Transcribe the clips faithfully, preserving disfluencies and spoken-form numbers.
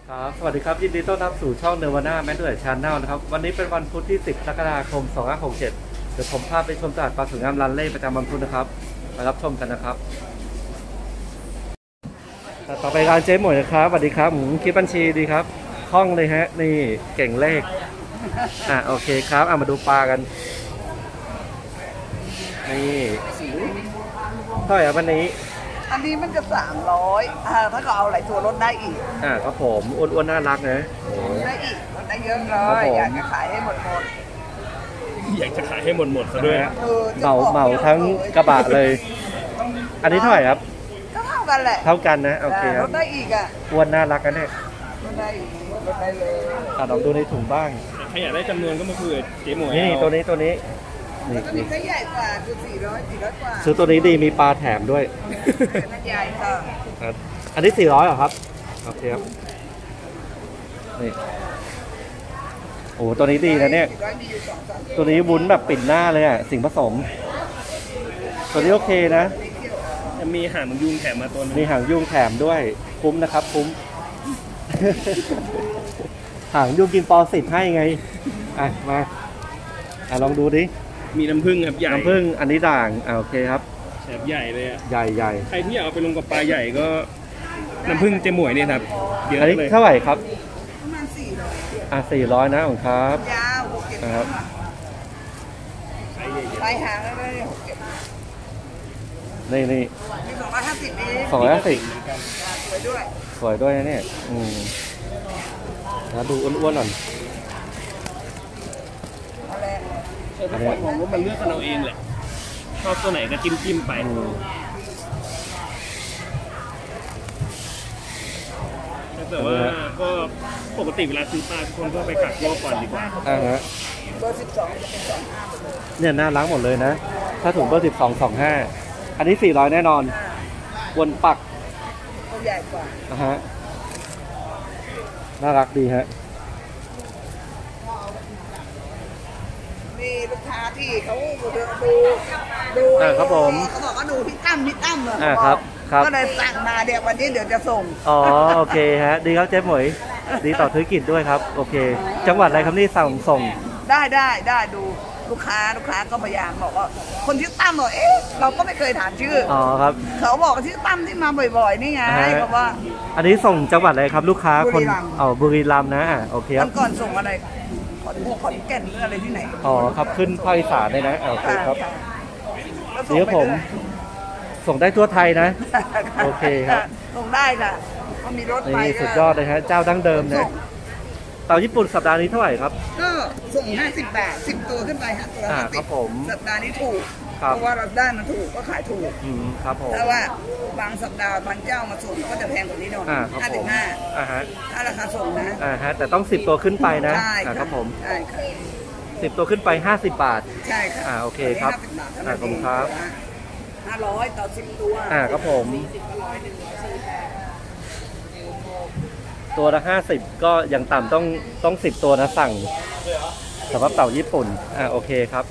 ครับสวัสดีครับยินดีต้อนรับสู่ช่องเนวาน่าแมนเดอร์ชาแนลนะครับวันนี้เป็นวันพุธที่สิบกรกฎาคมสองพันห้าร้อยหกสิบเจ็ดเดี๋ยวผมพาไปชมตลาดปลาสวยงามรันเล่ประจำวันพุธนะครับมารับชมกันนะครับต่อไปการเจ๊หมวยนะครับสวัสดีครับผมคิดบัญชีดีครับคล่องเลยฮะนี่เก่งเลขอ่ะโอเคครับเอามาดูปลากันนี่เท่าไหร่ครับวันนี้อันนี้มันจะสามร้อยอ่าถ้าก็เอาหลายตัวลดได้อีกอ่าครับผมอ้วนๆน่ารักนะได้อีกลดได้เยอะเลยอยากจะขายให้หมดหมดอยากจะขายให้หมดหมดซะด้วยเหมาเหมาทั้งกระบะเลยอันนี้เท่าไหร่ครับก็เท่ากันแหละเท่ากันนะโอเคครับลดได้อีกอ่ะอ้วนน่ารักกันเนี่ยลดได้อีกลดได้เลยอ่ะลองดูในถุงบ้างใครอยากได้จำนวนก็มาคุยกับเจ๊หมวยนี่ตัวนี้ตัวนี้แล้วก็มีไซส์ใหญ่กว่าคือสี่ร้อยสี่ร้อยกว่าซื้อตัวนี้ดีมีปลาแถมด้วยนั่นใหญ่ค่ะอันนี้สี่ร้อยเหรอครับโอเคครับนี่โอ้ตัวนี้ดีนะเนี่ยตัวนี้วุ้นแบบปิดหน้าเลยอ่ะสิ่งผสมตัวนี้โอเคนะจะมีหางยุงแถมมาตัวนึงมีหางยุงแถมด้วยคุ้มนะครับคุ้มหางยุงกินปอสิบให้ไงอ่ะมาอ่ะลองดูดิมีน้ำผึ้งครับใหญ่น้ำผึ้งอันนี้ด่างอ่าโอเคครับแฉบใหญ่เลยอ่ะใหญ่ใหญ่ใครที่อยากเอาไปลงกับปลาใหญ่ก็น้ำผึ้งเจ๊หมวยเนี่ยครับเยอะเลยเท่าไหร่ครับประมาณสี่ร้อยอ่ะสี่ร้อยนะของครับยาวหกเจ็ดครับปลายหางแล้วเลยหกเจ็ดนี่นี่สองร้อยห้าสิบเองสองร้อยห้าสิบสวยด้วยสวยด้วยนะเนี่ยอืมแล้วดูอ้วนๆหน่อยแต่ทุกคนมองว่ามันเลือกกันเราเองแหละชอบตัวไหนก็จิ้มจิ้มไปแต่ว่าก็ปกติเวลาซื้อปลาทุกคนก็ไปกักโลกก่อนดีกว่าอ่าฮะเบอร์สิบสองจะเป็นสองห้าหมดเลยเนี่ยน่ารักหมดเลยนะถ้าถุงเบอร์สิบสองสองห้าอันนี้สี่ร้อยแน่นอนวนปักตัวใหญ่กว่าอ่าฮะน่ารักดีฮะมีลูกค้าที่เขาดูดูดูครับผมเขาบอกว่าดูพี่ตั้มพี่ตั้มเหรออ่าครับก็เลยสั่งมาเดี๋ยววันนี้เดี๋ยวจะส่งอ๋อโอเคฮะดีครับเจ๊หมวยดีต่อธุรกิจด้วยครับโอเคจังหวัดอะไรครับนี่สั่งส่งได้ได้ได้ดูลูกค้าลูกค้าก็พยายามบอกว่าคนชื่อตั้มบอกเอ๊ะเราก็ไม่เคยถามชื่ออ๋อครับเขาบอกชื่อตั้มที่มาบ่อยๆนี่ไงบอกว่าอันนี้ส่งจังหวัดอะไรครับลูกค้าคนอ๋อบุรีรัมย์นะโอเคครับก่อนส่งอะไรขอนขอนแก่นหรืออะไรที่ไหนอ๋อครับขึ้นภาคอีสานได้นะโอเคครับเดี๋ยวผมส่งได้ทั่วไทยนะโอเคครับส่งได้ค่ะก็มีรถไปสุดยอดเลยฮะเจ้าดั้งเดิมนะเต่าญี่ปุ่นสัปดาห์นี้เท่าไหร่ครับก็ส่งห้าสิบบาทสิบตัวขึ้นไปฮะตัวละสิบสัปดาห์นี้ถูกเพราะว่าเราได้มาถูกก็ขายถูกครับผมถ้าว่าบางสัปดาห์บางเจ้ามาส่งก็จะแพงกว่านี้หน่อยห้าสิบห้าถ้าราคาส่งนะอ่าฮะแต่ต้องสิบตัวขึ้นไปนะใช่ครับผมใช่ค่ะสิบตัวขึ้นไปห้าสิบบาทใช่ค่ะอ่าโอเคครับอ่าขอบคุณครับห้าร้อยต่อสิบตัวอ่าครับผมตัวละห้าสิบก็อย่างต่ำต้องต้องสิบตัวนะสั่งสำหรับเต่าญี่ปุ่นอ่าโอเคครับ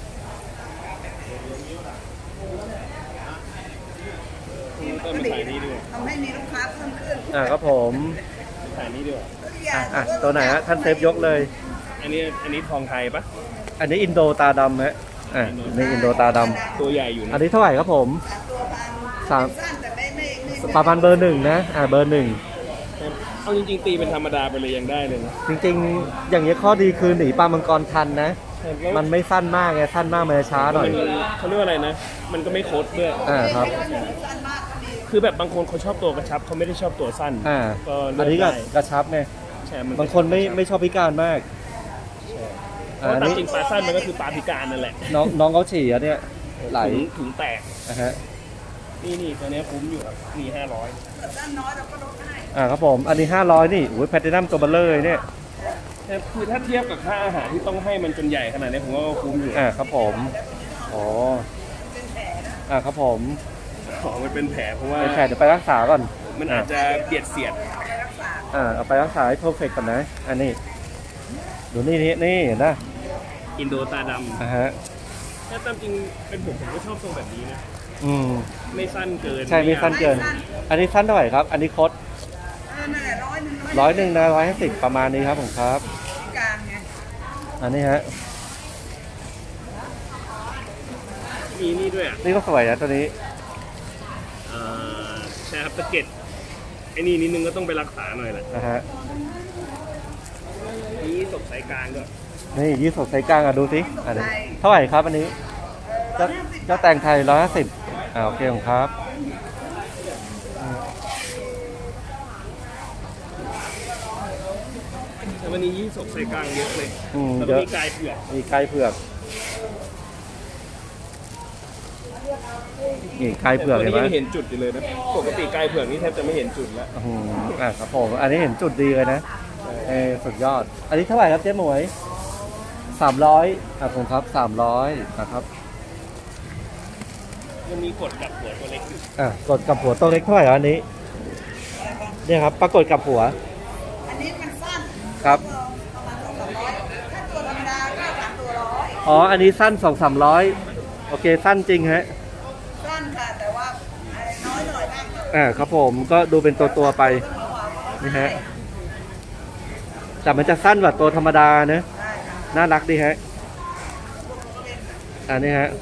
ทำให้มีลูกค้าเพิ่มขึ้นอ่าครับผมถ่ายนี้ด้วยอ่ะตัวไหนฮะท่านเซฟยกเลยอันนี้อันนี้ทองไทยปะอันนี้อินโดตาดำฮะอ่านี่อินโดตาดำตัวใหญ่อยู่นะอันนี้เท่าไหร่ครับผมสามปลาพันเบอร์หนึ่งนะอ่าเบอร์หนึ่งเอาจริงๆตีเป็นธรรมดาไปเลยยังได้เลยนะจริงๆอย่างนี้ข้อดีคือหนีปลามังกรทันนะมันไม่สั้นมากไงสั้นมากมันจะช้าหน่อยเขาเรียกว่าอะไรนะมันก็ไม่โคตรด้วยอ่าครับคือแบบบางคนเขาชอบตัวกระชับเขาไม่ได้ชอบตัวสั้นอ่าอันนี้ก็กระชับไงบางคนไม่ไม่ชอบพิการมากเพราะตามจริงปลาสั้นมันก็คือปลาพิการนั่นแหละน้องน้องเขาฉี่อ่ะเนี่ยไหลถุงแตกอ่ะฮะนี่นี่ตัวนี้คุ้มอยู่ครับมีห้าร้อยด้านน้อยเราก็ลดให้อ่าครับผมอันนี้ห้าร้อยนี่โอ้ยแพลตินัมตัวเบลเลอร์เลยเนี่ยคือถ้าเทียบกับค่าอาหารที่ต้องให้มันจนใหญ่ขนาดนี้ผมว่าคุ้มอยู่อ่าครับผมอ๋ออ่าครับผมขอมันเป็นแผลเพราะว่าเป็นแผลเดี๋ยวไปรักษาก่อนมันอาจจะเบียดเสียดอ่าเอาไปรักษาให้เพอร์เฟกต์ก่อนนะอันนี้ดูนี่นี่นี่นะอินโดตาดำอ่าฮะถ้าตามจริงเป็นผมผมก็ชอบทรงแบบนี้นะอืมไม่สั้นเกินใช่ไม่สั้นเกินอันนี้สั้นเท่าไหร่ครับอันนี้คดนั่นแหละร้อยหนึ่งร้อยร้อยหนึ่งนะร้อยห้าสิบประมาณนี้ครับผมครับกลางไงอันนี้ฮะมีนี่ด้วยอ่ะนี่ก็สวยนะตัวนี้อ่าใช่ครับตะเก็ดไอ้นี่นิดนึงก็ต้องไปรักษาหน่อยแหละนะฮะนี่ตกสายกลางด้วยนี่ยี่สกไซส์กลางอ่ะดูสิอันนี้เท่าไหร่ครับอันนี้เจ้าเจ้าแต่งไทยร้อยห้าสิบอ่าโอเคผมครับแต่วันนี้ยี่สกสายกลางเยอะเลยอืมแล้วเยก็อะมีกายเผือกมีไก่เผือกนี่ไก่เผือกแต่เห็นตัวไหมนี้ยังเห็นจุดอยู่เลยนะปกติกายเผือกนี่แทบจะไม่เห็นจุดแล้วอืมอ่าครับผมอันนี้เห็นจุดดีเลยนะเออสุดยอด อันนี้เท่าไหร่ครับเจ๊หมวยสามร้อยอ่ะผมครับสามร้อยนะครับยังมีกดกับหัวตัวเล็กอยู่อ่ะกดกับหัวตัวเล็กเท่าไหร่ครับอันนี้เนี่ยครับปรากฏกับหัวอันนี้มันสั้นครับประมาณสองสามร้อยถ้าตัวธรรมดาก็สามตัวร้อยอ๋ออันนี้สั้นสองสามร้อยโอเคสั้นจริงฮะสั้นค่ะแต่ว่าน้อยหน่อยมากเลยอ่าครับผมก็ดูเป็นตัวตัวๆไปนี่ฮะแต่มันจะสั้นกว่าตัวธรรมดาเนอะน่ารักดีฮะอันนี้ฮะ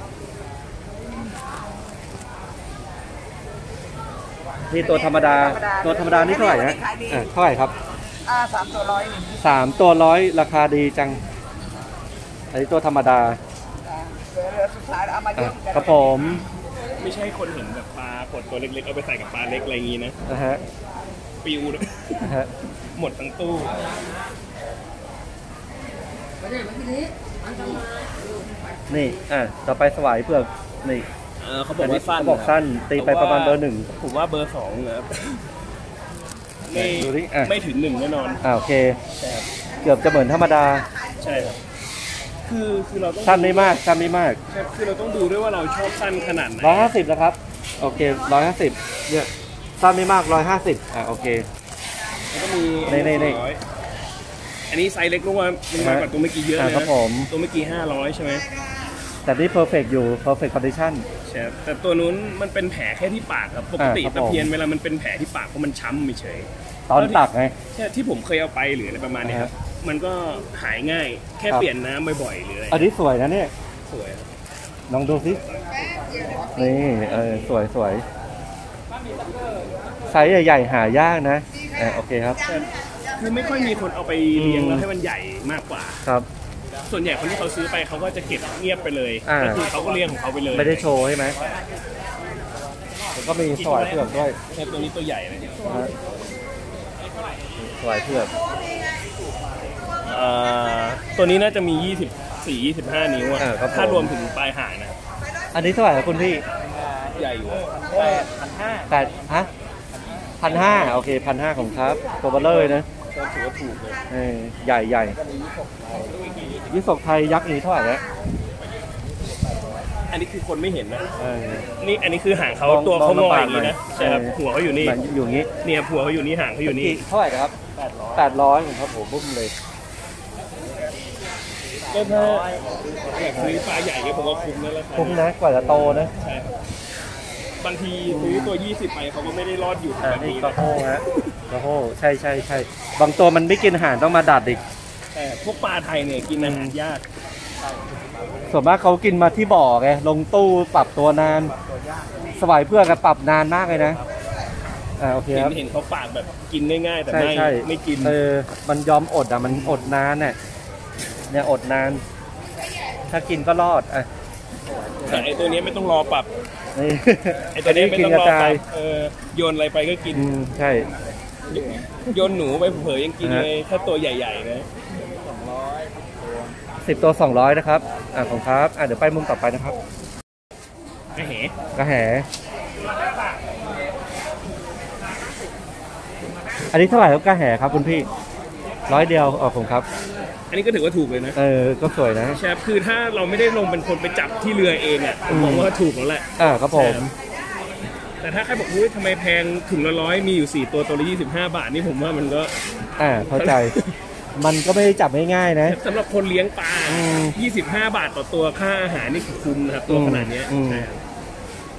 นี่ตัวธรรมดาตัวธรรมดานี่เท่าไหร่ฮะอ่าเท่าไหร่ครับอ่าสามตัวร้อยสามตัวร้อยราคาดีจังอันนี้ตัวธรรมดาเหลือเหลือสุดท้ายแล้วเอามาเยอ่ะอะครับผมไม่ใช่คนเห็นแบบปลากดตัวเล็กๆเอาไปใส่กับปลาเล็กอะไรอย่างงี้นะนะฮะปิวเลยนะฮะหมดทั้งตู้นี่อ่ะต่อไปสวายเผือกนี่เออเขาบอกว่าสั้นเขาบอกสั้นตีไปประมาณเบอร์หนึ่งผมว่าเบอร์สองนะครับไม่ดูดิอ่ะไม่ถึงหนึ่งแน่นอนอ่าโอเคใช่ครับเกือบจะเหมือนธรรมดาใช่ครับคือคือเราต้องสั้นไม่มากสั้นไม่มากใช่คือเราต้องดูด้วยว่าเราชอบสั้นขนาดไหนร้อยห้าสิบนะครับโอเคร้อยห้าสิบเนี่ยสั้นไม่มากร้อยห้าสิบอ่าโอเคแล้วก็มีนี่นี่นี่ร้อยอันนี้ไซส์เล็กรู้ว่ามันมากกว่าตัวเมื่อกี้เยอะเลยอ่าครับนะผมตัวเมื่อกี้ห้าร้อยใช่ไหมแต่นี่ perfect อยู่ perfect condition ใช่ครับแต่ตัวนู้นมันเป็นแผลแค่ที่ปากครับปกติอ่าครับตะเพียนเวลามันเป็นแผลที่ปากเพราะมันช้ำเฉยตอนตักไงใช่ที่ผมเคยเอาไปหรืออะไรประมาณเนี้ยครับมันก็หายง่ายแค่ครับเปลี่ยนน้ำบ่อยๆหรืออะไรอันนี้สวยนะเนี่ยสวยครับลองดูสินี่เออสวยสวยไซส์ใหญ่ๆหายากนะอ่าโอเคครับคือไม่ค่อยมีคนเอาไปเลี้ยงอืมแล้วให้มันใหญ่มากกว่าครับส่วนใหญ่คนที่เขาซื้อไปเขาก็จะเก็บเงียบไปเลยอ่าก็คือเขาก็เลี้ยงของเขาไปเลยไม่ได้โชว์ใช่ไหมแล้วก็มีสวายเผือกด้วยใช่ตัวนี้ตัวใหญ่เลยนะฮะสวายเผือกอ่าตัวนี้น่าจะมียี่สิบสี่ ยี่สิบห้านิ้วอะอ่าครับผมถ้ารวมถึงปลายหางนะครับอันนี้เท่าไหร่ครับคุณพี่ใหญ่อยู่อะแปดฮะพันห้าโอเคพันห้าของครับตัวเบลเลอร์นะก็ถือว่าถูกเลยเออใหญ่ใหญ่ยี่สกไทยยักษ์นี้เท่าไหร่นะอันนี้คือคนไม่เห็นนะเออนี่อันนี้คือหางเขามองตัวเขามองงอลำบากอย่างนี้นะหน่อยใช่ครับเออหัวเขาอยู่นี่มันอยู่งี้เนี่ยหัวเขาอยู่นี่หางเขาอยู่นี่เท่าไหร่นะครับแปดร้อยของครับผมบุ้มเลยก็ถ้าอยากซื้อปลาใหญ่ก็ผมว่าคุ้มนะราคาคุ้มนะกว่าจะโตนะใช่ครับบางทีซื้อตัวยี่สิบไปเขาก็ไม่ได้รอดอยู่อ่าแบบนี่นี้กระนะโฮฮะกระโฮใช่ใช่ใช่บางตัวมันไม่กินอาหารต้องมาดัดอีกแต่พวกปลาไทยเนี่ยกินอาหารยากส่วนมากเขากินมาที่บ่อไงลงตู้ปรับตัวนานสวายเพื่อกกับปรับนานมากเลยนะอ่าโอเคเห็คน รับเห็นเขาปากแบบกินง่ายๆแต่ใช่ไม่ใช่ไม่กินเออมันยอมอดอ่ะมันอดนานเนี่ยเนี่ยอดนาน ถ้ากินก็รอดอ่ะแต่ไอตัวเนี้ยไม่ต้องรอปรับนี่ไอตัวเนี้ยไม่กินต้องกระรอจาปรัยบเออโยนอะไรไปก็กินอืมใช่โยนหนูไปเผยยังกินเลยถ้าตัวใหญ่ๆนะสิบตัวสองร้อยนะครับอ่าของครับอ่าเดี๋ยวไปมุมต่อไปนะครับกระเหกระแหอันนี้เท่าไหร่ครับกระแหครับคุณพี่ร้อยเดียวอ๋อผมครับอันนี้ก็ถือว่าถูกเลยนะเออก็สวยนะใช่ครับคือถ้าเราไม่ได้ลงเป็นคนไปจับที่เรือเองอ่ะผมมองว่าถูกแล้วแหละอ่าครับผมแต่ถ้าใครบอกว่าทำไมแพงถุงละร้อยมีอยู่สี่ตัวตัวละยี่สิบห้าบาทนี่ผมว่ามันก็อ่าเข้าใจ มันก็ไม่ได้จับง่ายๆนะสำหรับคนเลี้ยงปลาอืมยี่สิบห้าบาทต่อตัวค่าอาหารนี่คือคุ้มนะครับตัวขนาดเนี้ยอืมใช่ครับ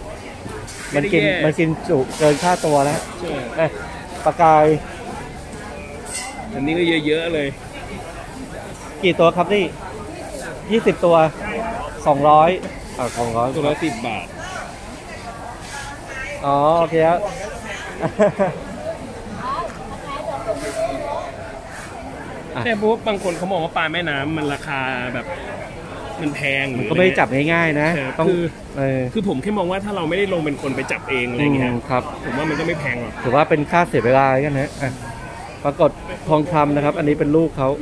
มันกินไม่ได้แย่มันกินจุเกินค่าตัวแล้วใช่อ่ะปลากายอันนี้ก็เยอะๆเลยกี่ตัวครับนี่ยี่สิบตัวสองร้อยอ่าสองร้อยตัวละสิบบาทอ๋อโอเคครับใช่เพราะว่าบางคนเขามองว่าปลาแม่น้ำมันราคาแบบมันแพงหรือก็ไม่จับง่ายๆนะใช่ต้องคือเออคือผมแค่มองว่าถ้าเราไม่ได้ลงเป็นคนไปจับเองอะไรเงี้ยอืมครับผมว่ามันก็ไม่แพงหรอกถือว่าเป็นค่าเสียเวลากันนะอ่ะปรากฏทองคำนะครับ อันนี้เป็นลูกเขา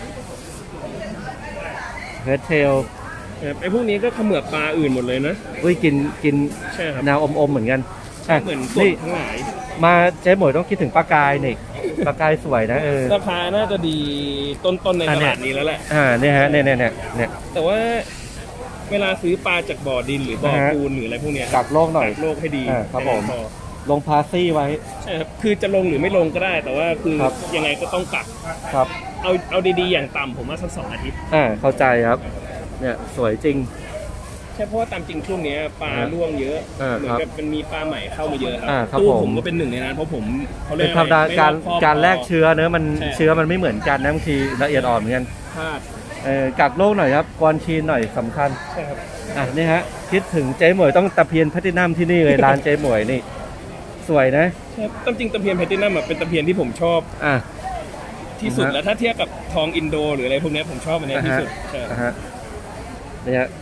เฮดเทลไอ้พวกนี้ก็เขมือบปลาอื่นหมดเลยนะอุ้ยกินกินใช่ครับแนวอมๆเหมือนกันอ่ะเหมือนกนี่บทั้งหลายมาเจ๊หมวยต้องคิดถึงปลากายนี่ปลากายสวยนะเออราคาน่าจะดีต้นๆในอัตนเนี้ลาย ดนี้แล้วแหละอ่าเนี่ยฮะเนี่ยเนี่ยเนี่ยเนี่ยแต่ว่าเวลาซื้อปลาจากบ่อดินหรือบ่อนะฮะปูนหรืออะไรพวกเนี้ยกักโลกหน่อยกักโลกให้ดีอ่าครับผมพอลงพาซี่ไว้ใช่ครับคือจะลงหรือไม่ลงก็ได้ แต่ว่าคือครับยังไงก็ต้องกักครับเอาเอาดีๆอย่างต่ำผมว่าสักสองอาทิตย์อ่าเข้าใจครับ เนี่ยสวยจริงใช่เพราะว่าตามจริงช่วงเนี้ยปลาอ่าร่วงเยอะอ่าเหมือนครับกับมันมีปลาใหม่เข้ามาเยอะครัอ่าครับตู้ผมผมก็เป็นหนึ่งในนั้นเพราะผมเขาเรียเป็กนธรรมดาอะไรการไม่อบคอบการแลกพเชื้อเนื้อะมันใช่เชื้อมันไม่เหมือนกันนะบางทีละเอียดอ่อนเหมือนกันพลาดเออกักโรคหน่อยครับกวนชีนหน่อยสำคัญใช่ครับอ่ะนี่ฮะคิดถึงเจ๊หมวยต้องตะเพียนแพลตินัมที่นี่เลย ร้านเจ๊หมวยนี่ สวยนะใช่ตามจริงตะเพียนแพลตินัมอะเป็นตะเพียนที่ผมชอบอ่ะที่สุดอ่าฮะแล้วถ้าเทียบกับทองอินโดหรืออะไรพวกเนี้ยผมชอบอันเนี้ยที่สุดใช่อ่ะฮะนี่ฮะ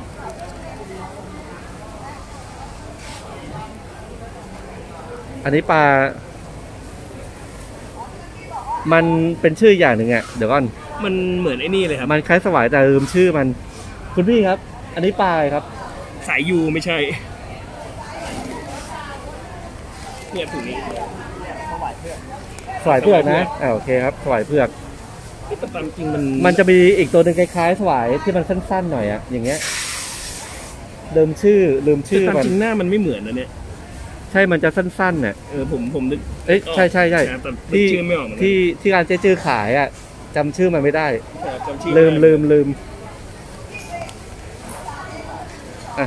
อันนี้ปลา มันเป็นชื่ออย่างหนึ่งอ่ะเดี๋ยวก่อนมันเหมือนไอ้นี่เลยครับมันคล้ายสวายแต่ลืมชื่อมัน คุณพี่ครับ อันนี้ปลาอะไรครับสายยูไม่ใช่เนี่ยถุงนี้สวายเผือกนะอ่าโอเคครับสวายเผือกแต่ตามจริงมันมันจะมีอีกตัวหนึ่งคล้ายๆสวายที่มันสั้นๆหน่อยอะอย่างเงี้ยลืมชื่อลืมแต่ชื่อตามมันจริงหน้ามันไม่เหมือนนะเนี่ยใช่มันจะสั้นๆน่ะเออผมผมนึกเอ้ยใช่ใช่ใช่แต่นึกที่ชื่อไม่ออกเหมือนกันที่ที่ร้านเจ๊จื้อขายอะจำชื่อมันไม่ได้แต่จำชื่อลืมไได้ลืมลืมอ่ะ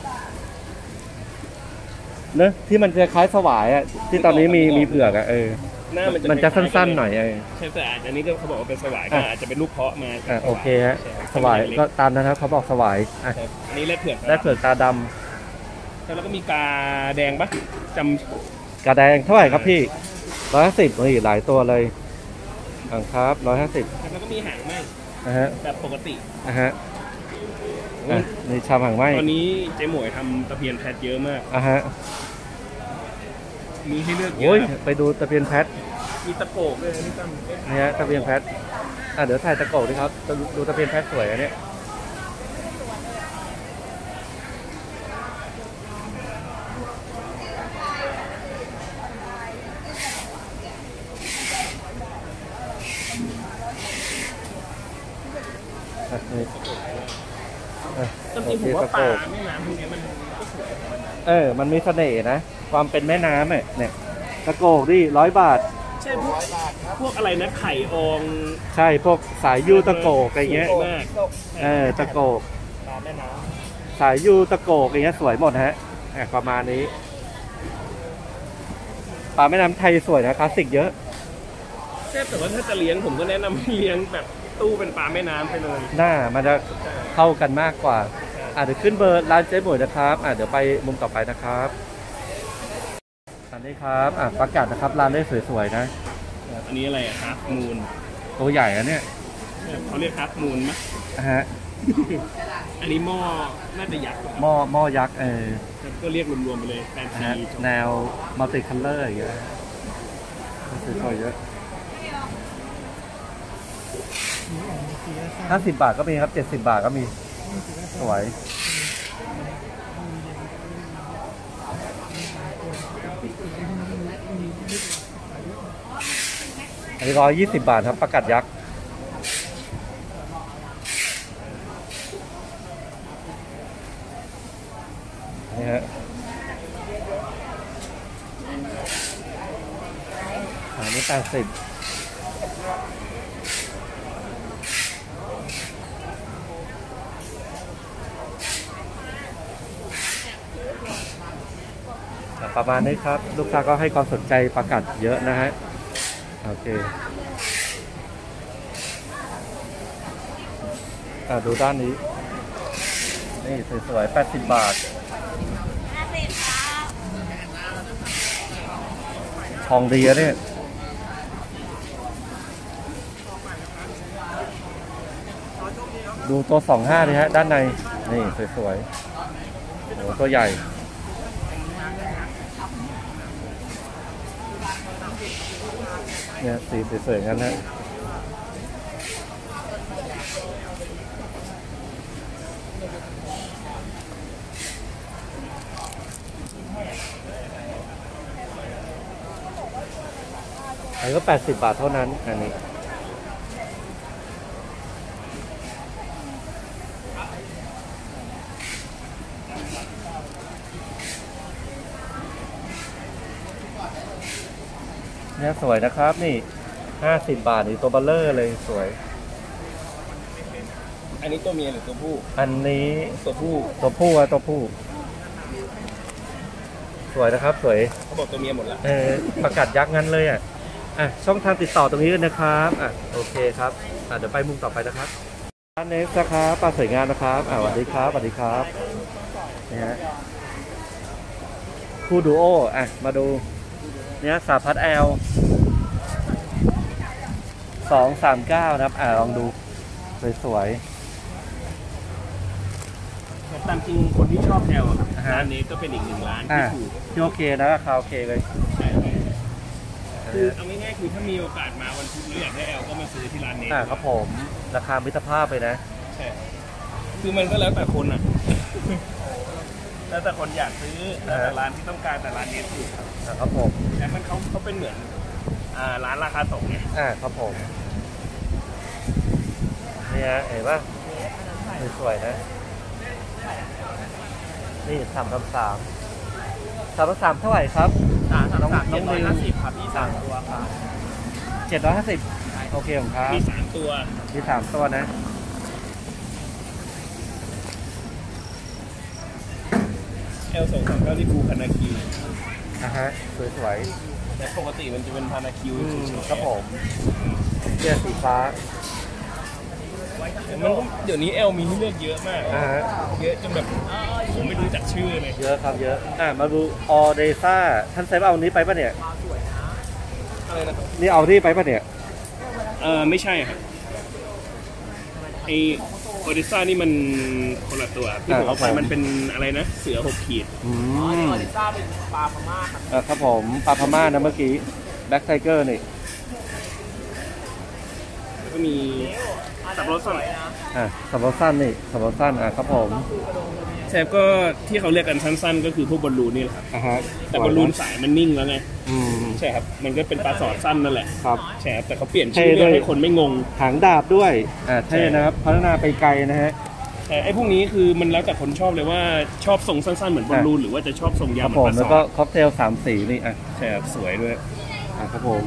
เนอะที่มันจะคล้ายสวายอะที่ตอนนี้มีมีเผือกอะเออหน้ามันจะมันจะคล้ายๆกัสั้นๆหน่อยเออใช่แต่อันนี้ก็เขาบอกว่าเป็นสวายก็อ่ะอาจจะเป็นลูกเพาะมาอ่ะโอเคฮะใช่สวายก็ตามนะครับเขาบอกสวายอ่ะใช่อันนี้แรดเผือกได้เผือกตาดแล้วก็มีกาแดงปะจำกระแดงเท่าไหร่ครับพี่ร้อยห้าสิบนี่หลายตัวเลยอ่าครับร้อยห้าสิบำแล้วก็มีหางไหมนะฮะแบบปกตินะฮะอ่ะนี่ชามหางไหมตอนนี้เจ๊หมวยทำตะเพียนแพทเยอะมากอ่ะฮะมีให้เลือกเยโอ้ยอะครับไปดูตะเพียนแพทมีตะโกกด้วยนะนี่ตั้มเอ๊ะนี่ฮะตะเพียนแพทอ่ะเดี๋ยวถ่ายตะโกกดิครับดูดูตะเพียนแพทสวยอันเนี้ยอ่ะนี่อ่ะตามจโอริงเคผมว่าตะปโกลาก แม่น้ำพวกเนี้ยมันก็สวยของมันนะเออ มันมีเสน่ห์นะ ความเป็นแม่น้ำเนี่ยเนี่ยตะโกกดิร้อยบาทใช่พวกพวกอะไรนะไข่อองใช่ พวกสายยูตะโกกอะไรเงี้ยสวมากเออ ตะโกกปลาแม่น้สายยูตะโกกอะไรเงี้ยสวยหมดฮะอ่ะประมาณนี้ ปลาแม่น้ำไทยสวยนะคลาสสิกเยอะำใช่แต่ว่าถ้าจะเลี้ยงผมก็แนะนำให้เลี้ยงแบบตู้เป็นปลาแม่น้ำไปเลยหน้ามันจะเข้ากันมากกว่า อ่ะเดี๋ยวขึ้นเบอร์ร้านเจ๊หมวยนะครับ อ่ะเดี๋ยวไปมุมต่อไปนะครับอันนี้ครับ อ่ะประกาศนะครับร้านได้สวยๆนะอันนี้อะไรฮาร์ฟมูนตัวใหญ่อะเนี่ยเขาเรียกฮาร์ฟมูนมั้ยอ่ะฮะอันนี้หม้อน่าจะยักษ์หม้อหม้อยักษ์เออก็เรียกรวมๆไปเลยแฟนนะซีฮะแนวมัลติคัลเลอร์อย่างเงี้ยสวยๆเยอะห้าสิบบาทก็มีครับเจ็ดสิบบาทก็มี สวย อันนี้ร้อยยี่สิบบาทครับประกัดยักษ์นี่ฮะอันนี้แปดสิบประมาณนี้ครับ ลูกค้าก็ให้ความสนใจประกัดเยอะนะฮะ โอเคอ่าดูด้านนี้นี่สวยๆแปดสิบบาททองดีอะเนี่ยดูตัวสองห้าดิฮะด้านในนี่สวยๆโอ้ตัวใหญ่เนี่ยสีสวยๆงั้นนะอันนี้ก็แปดสิบบาทเท่านั้นอันนี้เนี่ยสวยนะครับนี่ห้าสิบบาทนี่ตัวเบลเลอร์เลยสวยอันนี้ตัวเมียหรือตัวผู้อันนี้ตัวผู้ตัวผู้อะตัวผู้สวยนะครับสวยเขาบอกตัวเมียหมดแล้วเออประกาศยักษ์งั้นเลยอ่ะอ่ะช่องทางติดต่อตรงนี้กันนะครับอ่ะโอเคครับอ่ะเดี๋ยวไปมุมต่อไปนะครับร้านเนสนะครับปลาสวยงามนะครับอ่ะสวัสดีครับสวัสดีครับนี่ฮะคู่ดูโออ่ะมาดูเนี่ยสาพัดแอลสองสามเก้านะครับอ่ะลองดูสวยๆแต่ตามจริงคนที่ชอบแอลร้านนี้ก็เป็นอีกหนึ่งร้านที่ถูกที่โอเคนะราคาโอเคเลยคือเอาง่ายๆคือถ้ามีโอกาสมาวันพุธหรืออยากได้แอลก็มาซื้อที่ร้านนี้อ่าครับผมราคามิตรภาพไปนะใช่คือมันก็แล้วแต่คนอ่ะแล้วแต่คนอยากซื้อแต่ร้านที่ต้องการแต่ร้านนี้ถูกครับผมแต่มันเขาเขาเป็นเหมือนอ่าร้านราคาส่งไงอ่าครับผมเนี่ยเห็นป่ะสวยนะนี่สามสามสามสามสามเท่าไหร่ครับสามสามสามเจ็ดร้อยห้าสิบครับมีสามตัวครับเจ็ดร้อยห้าสิบโอเคของครับมีสามตัวมีสามตัวนะเอลสองสามเก้าที่บูพานาคิวนะฮะสวยๆแต่ปกติมันจะเป็นพานาคิวครับผมเสื้อสีฟ้ามันเดี๋ยวนี้แอลมีให้เลือกเยอะมากเยอะจนแบบผมไม่รู้จักชื่อเลยเยอะครับเยอะอ่ะมาดูออเดซ่าท่านเซฟเอานี้ไปป่ะเนี่ยอะไรนะนี่เอาที่ไปป่ะเนี่ยเออไม่ใช่ครับไอออเดซ่านี่มันคนละตัวที่บอกไปมันเป็นอะไรนะเสือหกขีดอืมออเดซ่าเป็นปลาพม่าครับครับผมปลาพม่านะเมื่อกี้แบล็คไทเกอร์นี่แล้วก็มีสับปะรดสั้นอ่ะสับปะรดสั้นนี่สับปะรดสั้นอ่ะครับผมแซฟก็ที่เขาเรียกกันสั้นๆก็คือพวกบอลลูนนี่แหละครับแต่บอลลูนสายมันนิ่งแล้วไงใช่ครับมันก็เป็นปลาสอดสั้นนั่นแหละครับใช่ครับแต่เขาเปลี่ยนชื่อเรียกให้คนไม่งงหางดาบด้วยอ่าใช่นะครับพัฒนาไปไกลนะฮะแต่ไอ้พวกนี้คือมันแล้วแต่คนชอบเลยว่าชอบทรงสั้นๆเหมือนบอลลูนหรือว่าจะชอบทรงยาวเหมือนปลาสอดแล้วก็ค็อกเทลสามสีนี่อ่ะใช่ครับสวยด้วยอ่ะครับผม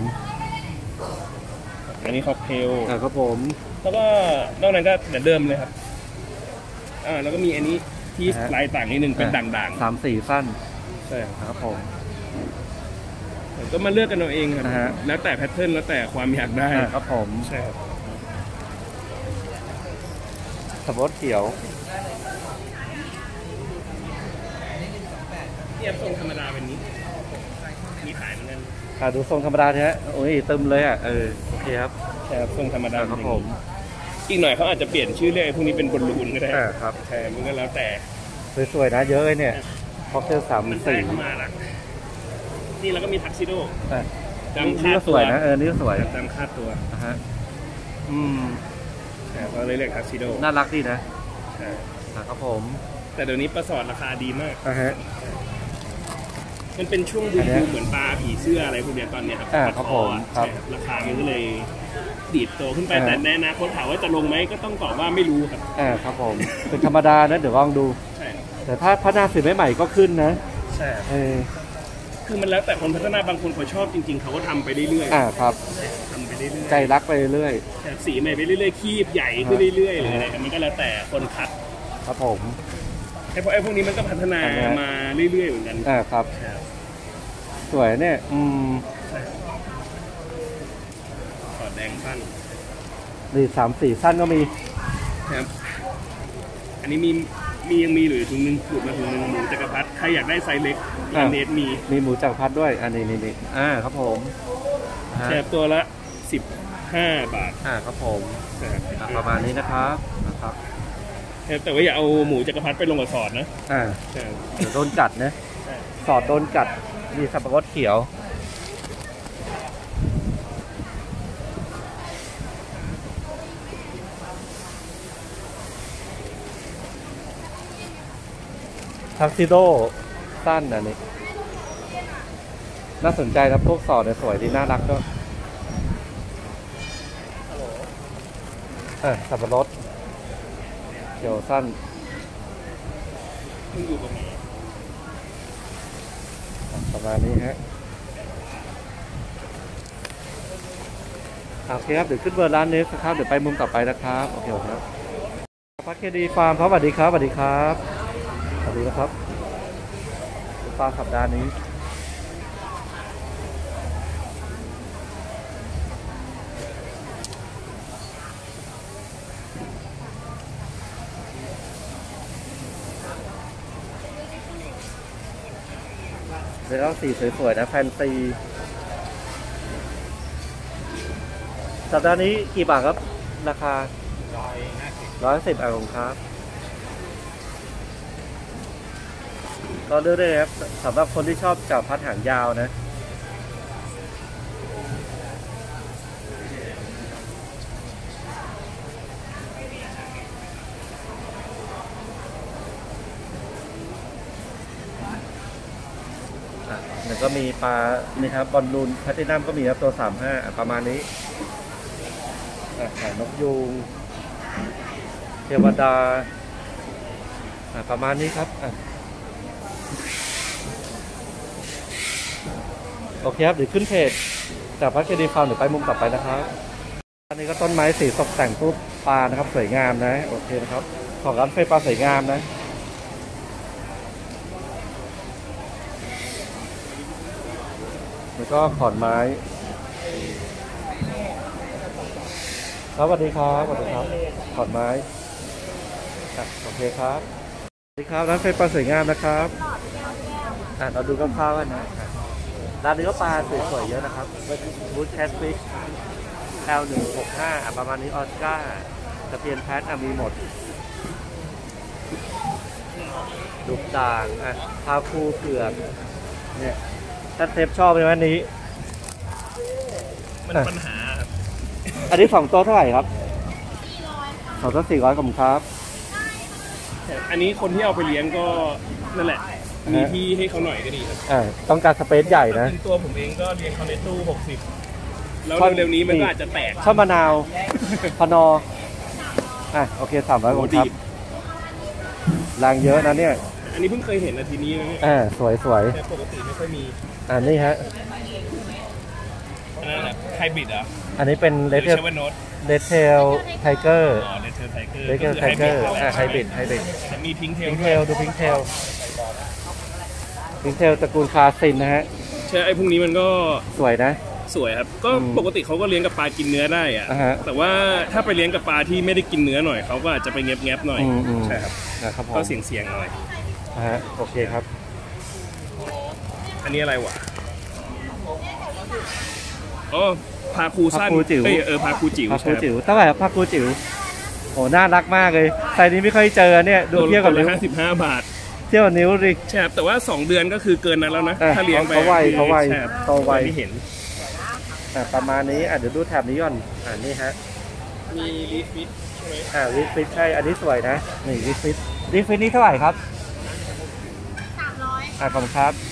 อันนี้ค็อกเทลอ่ะครับผมแล้วก็นอกนั้นก็เหมือนเดิมเลยครับอ่าแล้วก็มีอันนี้ที่ลายต่างนิดนึงเป็นด่างๆสามสีสั้นใช่ครับผมก็มาเลือกกันเอาเองครับแล้วแต่แพทเทิร์นแล้วแต่ความอยากได้ครับผมใช่ครับสับปะรดเขียวเทียบทรงธรรมดาเป็นนี้มีขายเหมือนกันอ่าดูทรงธรรมดาใช่ไหมโอ้ยตึมเลยอ่ะเออโอเคครับใช่ครับทรงธรรมดาครับผมอีกหน่อยเขาอาจจะเปลี่ยนชื่อเรียกพวกนี้เป็นบอลลูนก็ได้ครับใช่มันก็แล้วแต่สวยๆนะเยอะเลยเนี่ยพ็อกเทลสามสีมาหลักนี่แล้วก็มีทักซิโดจำค่าสวยนะเออนี่ก็สวยจำค่าตัวฮะอืมแต่ก็เลยเรียกทักซิโดน่ารักดีนะใช่ครับผมแต่เดี๋ยวนี้ปลาสอดราคาดีมากอ่าฮะมันเป็นช่วงดูดูเหมือนปลาผีเสื้ออะไรพวกนี้ตอนนี้ครับอ่าครับผมครับราคามันก็เลยดีดโตขึ้นไปแต่ในอนาคตถามว่าจะลงไหมก็ต้องตอบว่าไม่รู้ครับอ่าครับผมเป็นธรรมดานะเดี๋ยวลองดูใช่แต่ถ้าพัฒนาสื่อใหม่ๆก็ขึ้นนะใช่เออคือมันแล้วแต่คนพัฒนาบางคนเขาชอบจริงๆเขาก็ทำไปเรื่อยๆอ่าครับทำไปเรื่อยๆใจรักไปเรื่อยๆแต่สีใหม่ไปเรื่อยๆคีบใหญ่ขึ้นเรื่อยๆเลยมันก็แล้วแต่คนคัดครับผมไอ้พวกไอ้พวกนี้มันก็พัฒนามาเรื่อยๆเหมือนกันอ่าครับสวยเนี่ยอืมขอดแดงสั้นนี่สามสี่สั้นก็มีครับอันนี้มีมียังมีเหลือถุงนึงหลุดมาถุงนึงหมูจักรพรรดิใครอยากได้ไซส์เล็กอันเนตมีมีหมูจักรพรรดิด้วยอันนี้นี่นี่อ่าครับผมฮะแชร์ตัวละสิบห้าบาทอ่าครับผมนะครับอ่ะประมาณนี้นะครับนะครับแต่ว่าอย่าเอาหมูจักรพรรดิไปลงกับซอสนะอ่าใช่เดี๋ยวโดนกัดนะสอดโดนกัดมีสับปะรดเขียวทักซิโดสั้นอันนี้น่าสนใจครับพวกสอดเนี่ยสวยดีน่ารักก็เออสับปะรดเขียวสั้นเพิ่งอยู่ตรงนี้ประมาณนี้ฮะโอเคครับเดี๋ยวขึ้นเบอร์ร้านนี้นะครับเดี๋ยวไปมุมต่อไปนะครับโอเคครับพักเคดีฟาร์มครับสวัสดีครับสวัสดีครับสวัสดีนะครับฟาร์มสัปดาห์นี้เดี๋ยวสีสวยๆนะแฟนซีสัปดาห์นี้กี่บาทครับราคาร้อยสิบอ่ะผมครับก็เลือกได้ครับสำหรับคนที่ชอบจับพัดหางยาวนะแล้วก็มีปลานี่ครับบอลลูนแพลตินัมก็มีครับตัวสามห้าประมาณนี้อ่ะหางนกยูงเทวดาอ่ะประมาณนี้ครับอ่ะโอเคครับเดี๋ยวขึ้นเพจจากพัชรีฟาร์มเดี๋ยวไปมุมต่อไปนะครับอันนี้ก็ต้นไม้สีตกแต่งรูปปลานะครับสวยงามนะโอเคนะครับของร้านเฟยปลาสวยงามนะแล้วก็ขอนไม้ครับสวัสดีครับสวัสดีครับขอนไม้โอเคครับสวัสดีครับร้านเฟยปลาสวยงามนะครับอ่ะเราดูคร่าวๆกันนะร้านนี้ก็ปลาสวยๆเยอะนะครับบูธแคสฟิก แอล หนึ่งหกห้า ประมาณนี้ออสการ์ตะเพียนแพทมีหมดดุกด่างอ่ะพาคูเกือกเนี่ยถ้าเทปชอบไหมวันนี้มันปัญหาครับอันนี้สองตัวเท่าไหร่ครับสองตัวสี่ร้อยผมครับอันนี้คนที่เอาไปเลี้ยงก็นั่นแหละมีที่ให้เขาหน่อยก็ดีครับอ่าต้องการสเปซใหญ่นะจริงตัวผมเองก็เลี้ยงเขาในตู้หกสิบแล้วเร็วๆนี้มันก็อาจจะแตกชอบมะนาวพนออ่ะโอเคสามร้อยผมครับแรงเยอะนะเนี่ยอันนี้เพิ่งเคยเห็นนาทีนี้นะเนี่ยอ่าสวยสวยแต่ปกติไม่ค่อยมีอ่านี่ฮะอันนั้นไฮบริดเหรออันนี้เป็นเลเลดเทเทอลร์โน้ตเลดเทลไทเกอร์อ๋อเลเทอร์ไทเกอร์เลดเทลไทเกอร์อ่าไฮบริดไฮบริดมีพิงเทลพิงเทลดูพิงเทลพิงเทลตระกูลคาซินนะฮะใช่ไอ้พวกนี้มันก็สวยนะสวยครับก็ปกติเขาก็เลี้ยงกับปลากินเนื้อได้อะอ่าฮะแต่ว่าถ้าไปเลี้ยงกับปลาที่ไม่ได้กินเนื้อหน่อยเขาก็อาจจะไปแงบๆหน่อยอืมอืมใช่ครับนะครับผมก็เสี่ยงๆหน่อยนะฮะโอเคครับอันนี้อะไรวะอ๋อพาคูสั้นพาคูจิ๋วเอ้ยเออพาคูจิ๋วพาใช่คูครับจิ๋วเท่าไหร่ครับพาคูจิ๋วโอ้น่ารักมากเลยไซส์นี้ไม่ค่อยเจอเนี่ยดูเทียบกับตัวนิ้วละห้าสิบห้าบาทเทียบกับนิ้วดิใช่ครับแต่ว่าสองเดือนก็คือเกินนั้นแล้วนะอ่ะถ้าเลี้ยงไปเขาไวเขาไวใช่ครับโตไวไม่เห็นอ่ะประมาณนี้อ่ะเดี๋ยวดูแถบนี้ก่อนอ่านี่ฮะมีลีฟิตใช่ไหมอ่าลิฟฟิตใช่อันนี้สวยนะนี่ลิฟฟิตลิฟฟิตนี่เท่าไหร่ครับสามร้อยอ่ะขอบคุณครับ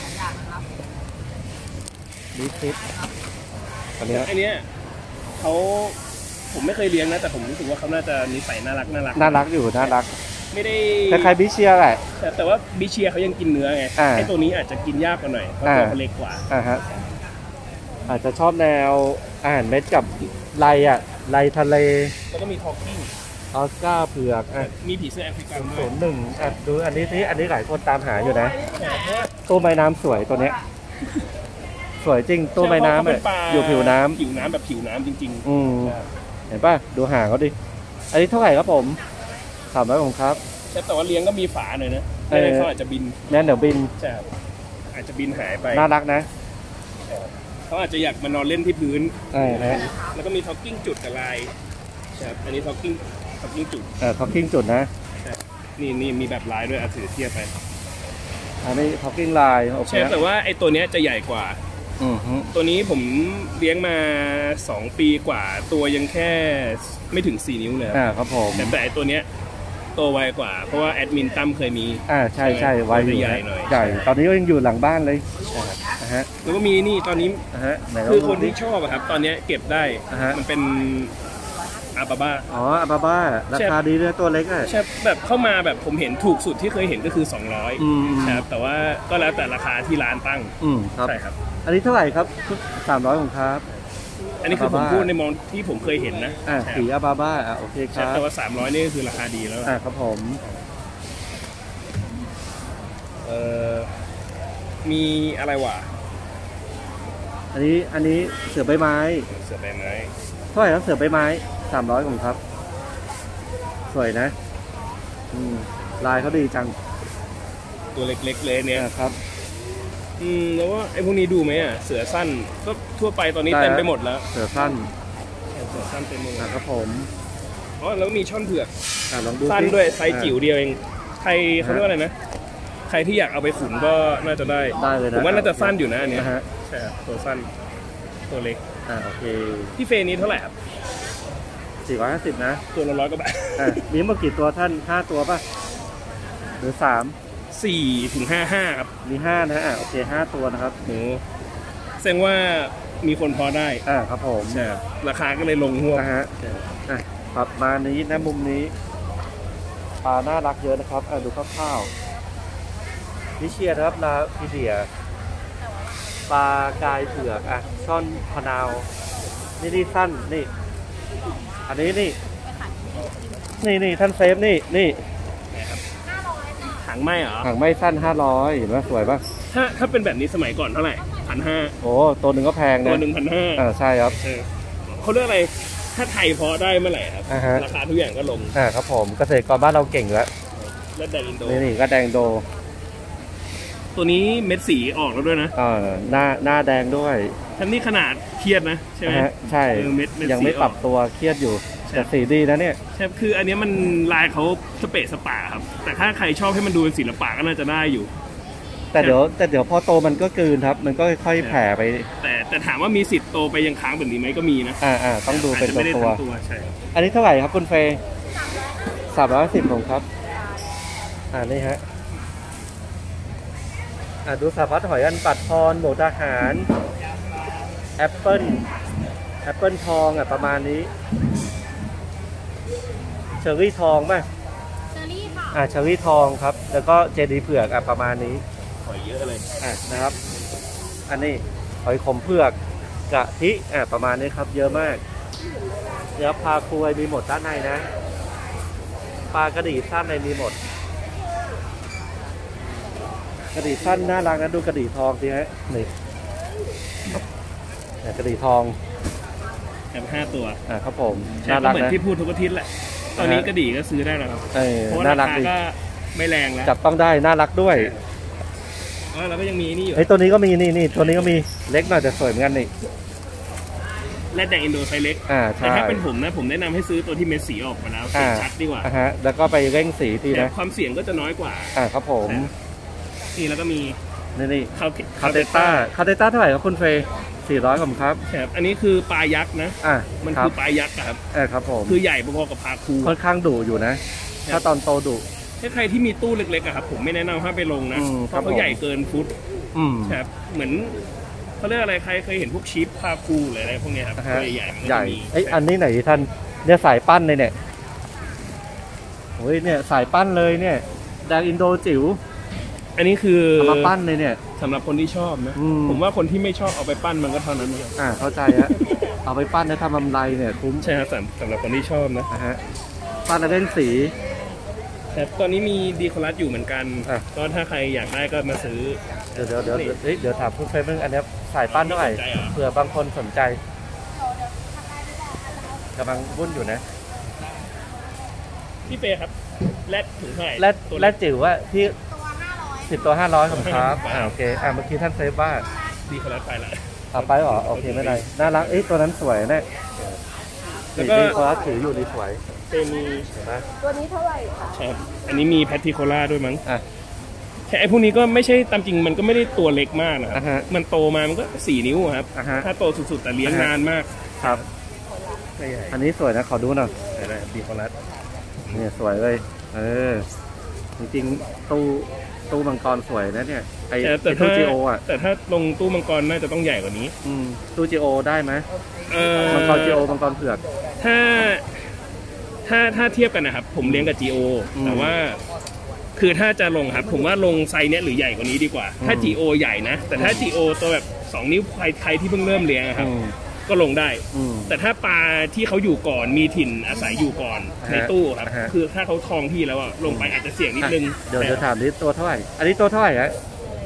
ลิฟฟิตอันเนี้ยอันเนี้ยเขาผมไม่เคยเลี้ยงนะแต่ผมรู้สึกว่าเขาน่าจะนิสัยน่ารักน่ารักน่ารักอยู่น่ารักไม่ได้คล้ายๆบิเชียแหละแต่แต่ว่าบิเชียเขายังกินเนื้อไงอ่าไอตัวนี้อาจจะกินยากกว่าหน่อยเพราะตัวเขาเล็กกว่าอ่าฮะอาจจะชอบแนวอาหารเม็ดกับไลอ่ะไลทะเลแล้วก็มีทอกกิ้งออสการ์เผือกอ่ะมีผีเสื้อแอฟริกันด้ศูวยนย์หนึ่งอ่ะดูอันนี้ที่อันนี้หลายคนตามหาอยู่นะตู้ไม้น้ำสวยตัวเนี้ยสวยจริงตู้ไม้น้ำเป็อ่ะนปลาอยู่ผิวน้ำผิวน้ำแบบผิวน้ำจริงอืมเห็นป่ะดูหางเขาดิอันนี้เท่าไหร่ครับผมสามร้อยผมครับใช่แต่ว่าเลี้ยงก็มีฝาหน่อยนะไม่งั้นเขาอาจจะบินงั้นเดี๋ยวบินใช่ครับอาจจะบินหายไปน่ารักนะเขาอาจจะอยากมานอนเล่นที่พื้นเออฮะแล้วก็มีท็อกกิ้งจุดกับลายใช่ครับอันนี้ท็อกกิ้งท็อกกิ้งจุดเออท็อกกิ้งจุดนะใช่นี่นี่มีแบบลายด้วยเอาถือเทียบไปอันนี้ท็อกกิ้งลายโอเคใช่แต่ว่าไอ้ตัวเนี้ยจะใหญ่กว่าอือฮึตัวนี้ผมเลี้ยงมาสองปีกว่าตัวยังแค่ไม่ถึงสี่นิ้วเลยอ่าครับผมแต่แต่ไอ้ตัวเนี้ยโตไวกว่าเพราะว่าแอดมินตั้มเคยมีอ่าใช่ใช่ไวอยู่ใหญ่นะหน่อยใหญ่ตอนนี้ก็ยังอยู่หลังบ้านเลยนะฮะแล้วก็มีนี่ตอนนี้นะฮะไหนคือลงคนดูที่ชอบอะครับ ตอนเนี้ยเก็บได้อ่าฮะมันเป็นอาบาบ้าอ๋ออาบาบ้าราคาดีด้วยตัวเล็กอ่ะใช่แบบเข้ามาแบบผมเห็นถูกสุดที่เคยเห็นก็คือสองร้อยอืมครับแต่ว่าก็แล้วแต่ราคาที่ร้านตั้งอืมครับใช่ครับอันนี้เท่าไหร่ครับสามร้อยของครับอันนี้คือผม Ababa พูดในมองที่ผมเคยเห็นนะอ่าใช่สีอาบาบ้าอ่ะโอเคคใช่รับแต่ว่าสามร้อยนี่คือราคาดีแล้วอ่าครับผมเอ่อมีอะไรวะอันนี้อันนี้เสือใบไม้เสือใบไม้เท่าไหร่ครับเสือใบไม้สามร้อยของครับ สวยนะอืมลายเขาดีจังตัวเล็กๆเลยเนี่ยอ่าครับอืมแล้วว่าไอ้พวกนี้ดูไหมอ่ะเสือสั้นก็ทั่วไปตอนนี้ได้เต็มแล้วไปหมดแล้วเสือสั้นเสือสั้นเต็มไปหมดอ่าครับผมอ๋อแล้วก็มีช่อนเผือกอ่าลองดูสั้นสิด้วยไซส์จิ๋วอ่าเดียวเองใครเขาเรียกว่าอะไรนะใครที่อยากเอาไปขุนก็น่าจะได้ได้เลยนะผมว่าน่าจะสั้นอยู่นะอันเนี้ยอ่าฮะใช่ครับตัวสั้นตัวเล็กอ่าโอเคพี่เฟย์นี้เท่าไหร่ครับสี่ร้อยห้าสิบนะตัวละร้อยกว่าบาทอ่ามีหมดกี่ตัวท่านห้าตัวป่ะหรือสามสี่ถึงห้าห้าครับมีห้านะอ่าโอเคห้าตัวนะครับโหแสดงว่ามีคนพอได้อ่าครับผมใช่ครับราคาก็เลยลงหัวบนะฮะอ่ะปรับมานี้นะมุมนี้ปลาน่ารักเยอะนะครับอ่ะดูคร่าวๆนิเชียนะครับลาพีเดียปลากายเผือกอ่ะช่อนพะนาวนี่นี่สั้นนี่ อันนี้นี่นี่นี่ท่านเซฟนี่นี่หางไหมเหรอหางไม่สั้นห้าร้อยเห็นไหมสวยป่ะถ้าถ้าเป็นแบบนี้สมัยก่อนเท่าไหร่พันห้าโอ้ตัวหนึ่งก็แพงตัวนะหนึ่งพันห้าอ่าใช่ครับเขาเรียกอะไร ถ้าไทยพอได้เมื่อไหร่ครับอ่าฮะราคาทุกอย่างก็ลงอ่าครับผมเกษตรกรบ้านเราเก่งแล้วและแดงอินโดนี่นี่ก็แดงโดตัวนี้เม็ดสีออกแล้วด้วยนะอ่าหน้าหน้าแดงด้วยท่านนี่ขนาดเครียดนะใช่ไหมนะฮะใช่เออเม็ดเม็ดยังไม่สีออกปรับตัวเครียดอยู่ใช่แต่สีดีนะเนี่ยใช่คืออันเนี้ยมันลายเขาสเปะสปาครับ แต่ถ้าใครชอบให้มันดูเป็นศิลปะก็น่าจะได้อยู่แต่เดี๋ยวแต่เดี๋ยวพอโตมันก็กลืนครับ มันก็ค่อยๆแผ่ไปแต่แต่ถามว่ามีสิทธิ์โตไปยังค้างแบบนี้ไหมก็มีนะอ่าอ่าต้องดูเป็นอาจจะไม่ได้ตัวทั้งตัวใช่ๆอันนี้เท่าไหร่ครับคุณเฟย์สามร้อยสิบผมครับ อ่านี่ฮะอ่าดูสาพัดหอยอันปัดพรหมูทหารแอปเปิลแอปเปิลทองอ่ะประมาณนี้เชอร์รี่ทองป่ะเชอรี่ค่ะอ่าเชอร์รี่ทองครับ แล้วก็เจดีเผือกอ่ะประมาณนี้หอยเยอะเลยอ่ะนะครับ อันนี้หอยขมเผือกกะทิอ่ะประมาณนี้ครับ เยอะมากเดี๋ยวปลาคุยมีหมดด้านในนะปลากระดี่สั้นในมีหมด กระดี่สั้นน่ารักนะดูกระดี่ทองสิฮะนี่เนี่ยกระดี่ทองแอบห้าตัวอ่ะครับผมใช่น่าก็รักเหมือนนะที่พูดทุกอาทิตย์แหละ ตอนนี้กระดี่ก็ซื้อได้แล้วครับเออเพราะว่าน่ารารักคาดีก็ไม่แรงแล้วจับต้องได้น่ารักด้วยเออแล้วก็ยังมีนี่อยู่เฮ้ยตัวนี้ก็มีนี่นี่ตัวนี้ก็มีเล็กหน่อยแต่สวยเหมือนกันนี่และแดงอินโดไซส์เล็กอ่าใช่แต่ถ้าเป็นผมนะผมแนะนำให้ซื้อตัวที่เม็ดสีออกมาแล้วสีอ่าชัดดีกว่าอ่ะฮะแล้วก็ไปเร่งสีทีแต่นะความเสี่ยงก็จะน้อยกว่าอ่าครับผมนี่แล้วก็มีนี่นี่คาคาเตต้าคาเตต้าเท่าไหร่ครับคุณเฟย์สี่ร้อยผมครับครับอันนี้คือปลายักษ์นะอ่ะมันครัคืบอปลายักษ์อะครับเออครับผมคือใหญ่พอๆกับปลาคูค่อนข้างดุอยู่นะ ถ้าตอนโตดุถ้าใครที่มีตู้เล็กๆอะครับผมไม่แนะนำให้ไปลงนะอืมเพครับราะเขาผมใหญ่เกินฟุตอืมครับเหมือนเขาเรียกอะไรใครเคยเห็นพวกชีฟปลาคูหรืออะไรพวกเนี้ยครับนะฮะตัวใหญ่ๆมันก็ใหญ่จะมีไอยอันนี้ไหนท่านเนี่ยสายปั้นเลยเนี่ยโอ้ยเนี่ยสายปั้นเลยเนี่ยแดงอินโดจิ๋วอันนี้คือเอามาปั้นเลยเนี่ยสำหรับคนที่ชอบนะอืมผมว่าคนที่ไม่ชอบเอาไปปั้นมันก็เท่านั้นนะครับอ่าเข้าใจฮะเอาไปปั้นแล้วทำกำไรเนี่ยคุ้มใช่ครับสำสำหรับคนที่ชอบนะนะฮะปั้นแล้วเล่นสีแต่ตอนนี้มีดีคอรัสอยู่เหมือนกันอ่ะก็ถ้าใครอยากได้ก็มาซื้อเดี๋ยวเดี๋ยวเดี๋ยวเดี๋ยวเฮ้ยเดี๋ยวถามคุณเฟย์เรื่องอันเนี้ยสายปั้นเท่าไหร่สนใจเหรอเผื่อบางคนสนใจกำลังวุ่นอยู่นะพี่เฟย์ครับแรดถึงเท่าไหร่แรดตัวแรดจิ๋วว่าที่สิบตัวห้าร้อยของครับไปอ่าโอเคอ่าเมื่อกี้ท่านเซฟว่าดีคนละไปละเอาไปเหรอโอเคไม่เป็นไรน่ารักเอ้ยตัวนั้นสวยเนี่ยแล้วสีก็ที่เขาถืออยู่ดีสวยเจมีเห็นไหมตัวนี้เท่าไหร่คะใช่ครับอันนี้มีแพทติโคล่าด้วยมั้งอ่ะแต่ไอ้พวกนี้ก็ไม่ใช่ตามจริงมันก็ไม่ได้ตัวเล็กมากนะครัอ่าบฮะมันโตมามันก็สี่นิ้วอะครับอ่าฮะถ้าโตสุดๆแต่เลี้ยงอ่าฮะนานมากครับไม่ใหญ่อันนี้สวยนะขอดูหน่อยได้ดีคอลัสเนี่ยสวยเลยเออจริงๆตู้ตู้มังกรสวยนะเนี่ยไอแต่แต่ไอ้ตู้ถ้าจีโออ่ะแต่ถ้าลงตู้มังกรน่าจะต้องใหญ่กว่านี้อืมตู้จีโอได้ไหมเอ่อมังกรจีโอมังกรเผือกถ้าถ้าถ้าเทียบกันนะครับ ผมเลี้ยงกับ จี โออืมแต่ว่าคือถ้าจะลงครับ ผมว่าลงไซส์เนี้ยหรือใหญ่กว่านี้ดีกว่า ถ้าอืมจี โอ ใหญ่นะ แต่ถ้า จี โอ ตัวแบบสองนิ้วใครใครที่เพิ่งเริ่มเลี้ยงอะครับอืมก็ลงได้อืมแต่ถ้าปลาที่เขาอยู่ก่อนมีถิ่นอาศัยอยู่ก่อนอ่าฮะในตู้ครับอ่าฮะคือถ้าเขาทองที่แล้วอะลงไปอาจจะเสี่ยงนิดนึงอ่ะเดี๋ยวเดี๋ยวถามนี้ตัวเท่าไหร่ อันนี้ตัวเท่าไหร่ฮะ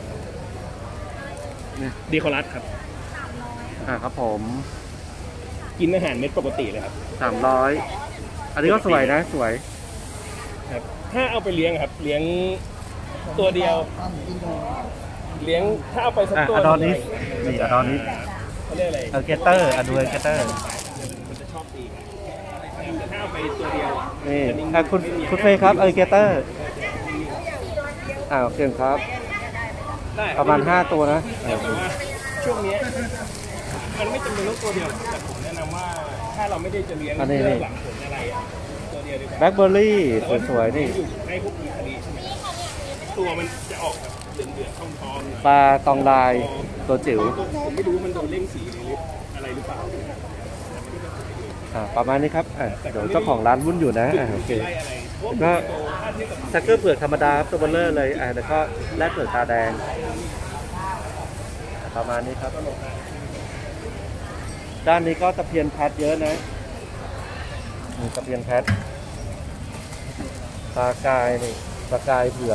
ดีคอรัสครับอ่าครับผมกินอาหารเม็ดปกติเลยครับสามร้อยอันนี้ก็สวยนะสวยครับถ้าเอาไปเลี้ยงครับ เลี้ยงตัวเดียว เลี้ยงถ้าเอาไปสักอ่ะตัวอดอนิสนี่อดอนิสเขาเรียกอะไรเออเกเตอร์อะดูเอเกเตอร์มันจะชอบตีกันแต่ถ้าเอาไปตัวเดียวอะนี่จะนิ่งๆอ่ะคุณคุณเฟย์ครับเออเกเตอร์อ่าโอเคครับได้ประมาณห้าตัวนะแต่ว่าช่วงเนี้ยมันไม่จำเป็นต้องตัวเดียวแต่ผมแนะนำว่าถ้าเราไม่ได้จะเลี้ยงอันนี้เพื่อหวังผลอะไรอะตัวเดียวดีกว่าแบล็คเบอร์รี่สวยๆนี่อยู่ให้พวกมีคดีใช่ไหมตัวมันจะออกแบบเดือดๆทองๆปลาตองลายตัวจิ๋วผมไม่รู้ว่ามันโดนเร่งสีหรืออะไรหรือเปล่าอ่าประมาณนี้ครับอ่ะเดี๋ยวเจ้าของร้านวุ่นอยู่นะอ่าโอเคไล่อะไรเพราะก็ว่าโตถ้าเทียบกับชักเกอร์เปลือกธรรมดาครับตัวเบลเลอร์เลยอ่ะแล้วก็แลกเปลือกตาแดงอ่ะประมาณนี้ครับ ด้านนี้ก็ตะเพียนแพทเยอะนะนี่ตะเพียนแพทปลากายนี่ปลากายเผือก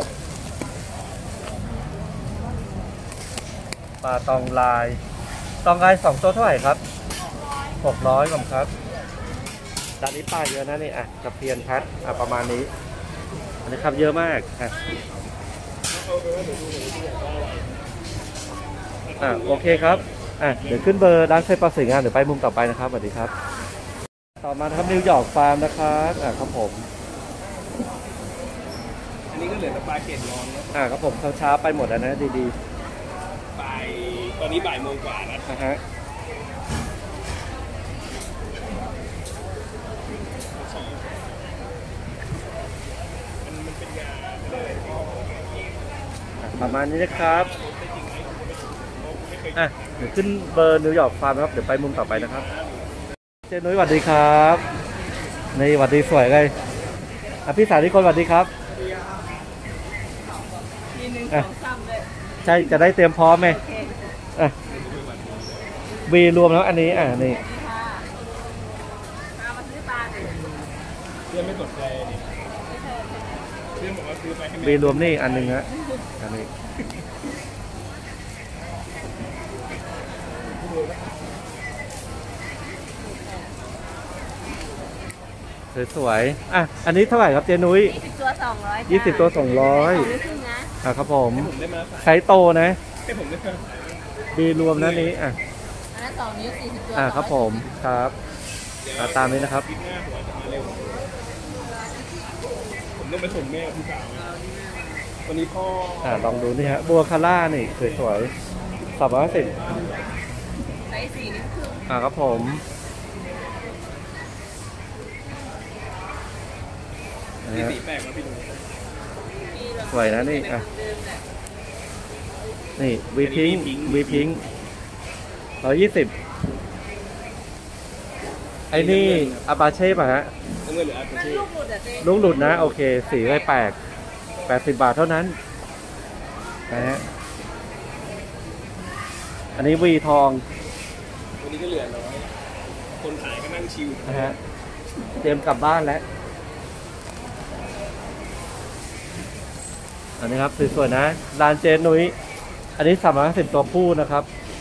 ปลาตองลายตองลายสองตัวเท่าไหร่ครับหกร้อยผมครับด้านนี้ปลาเยอะนะนี่อ่ะตะเพียนแพทอ่ะประมาณนี้อันนี้ครับเยอะมากอ่ะอ่ะโอเคครับอ่ะเดี๋ยวขึ้นเบอร์ร้านไซปลาสวยงามเดี๋ยวไปมุมต่อไปนะครับสวัสดีครับ ต่อมานะครับนิวยอร์กฟาร์มนะครับอ่ะครับผมอันนี้ก็เหลือแต่ปลาเกตร้อนนะอ่ะครับผมเช้าๆไปหมดแล้วนะดีบ่ายตอนนี้บ่ายโมงกว่านะๆนะฮะมันมันเป็นยาไม่ได้อะไรที่เขาบอกอ่ะประมาณนี้นะครับอ่ะเดี๋ยวขึ้นเบอร์นิวยอร์กฟาร์มครับเดี๋ยวไปมุมต่อไปนะครับเจนุ้ยสวัสดีครับนี่สวัสดีสวยเลยอ่ะพี่สาวที่คนสวัสดีครับทีหนึ่งสอ่ะองสามเลยใช่จะได้เตรียมพร้อมไหมโอเคอ่ะวีรวมแล้วอันนี้อ่ะนี่ค่ะมามาซื้อปลาดิเพื่อนไม่สนใจดิเพื่อนบอกว่าซื้อไปให้วีแม่รวมนี่อันหนึงฮะอันนี้สวยๆอ่ะอันนี้เท่าไหร่ครับเจนุ้ยยี่สิบตัวสองร้อยยี่สิบตัวสองร้อยสองนิ้วครึ่งนะอ่ะครับผมให้ผมได้มาใส่ไซส์โตนะให้ผมได้มาใส่บีรวมนะนี้อ่ะอันนั้นสองนิ้วสี่สิบตัวอ่ะครับผมครับอ่ะตามนี้นะครับคิดหน้าหัวจะมาเร็วผมต้องไปส่งแม่กับพี่สาววันนี้พ่ออ่ะลองดูนี่ฮะบัวคาร่านี่สวยๆสามร้อยห้าสิบไซส์สี่นิ้วครึ่งอ่ะครับผมนะสีฮะสีแปลกแล้วพี่ดูสวยนะนี่อ่ะนี่วีพิงวีพิงร้อยยี่สิบไอ้นี่อาบาเช่ป่ะฮะน้ำเงินหรืออาร์ตมันชีลูกหลุดอ่ะเจ๊ลูกหลุดนะ โอเค สีไม่แปลกแปดสิบบาทเท่านั้นนะฮะอันนี้วีทองวันนี้ก็เหลือน้อยคนขายก็นั่งชิวนะฮะเตรียมกลับบ้านแล้ว อันนี้ครับสวยๆนะร้านเจนุ้ยอันนี้สามร้อยห้าสิบตัวผู้นะครับ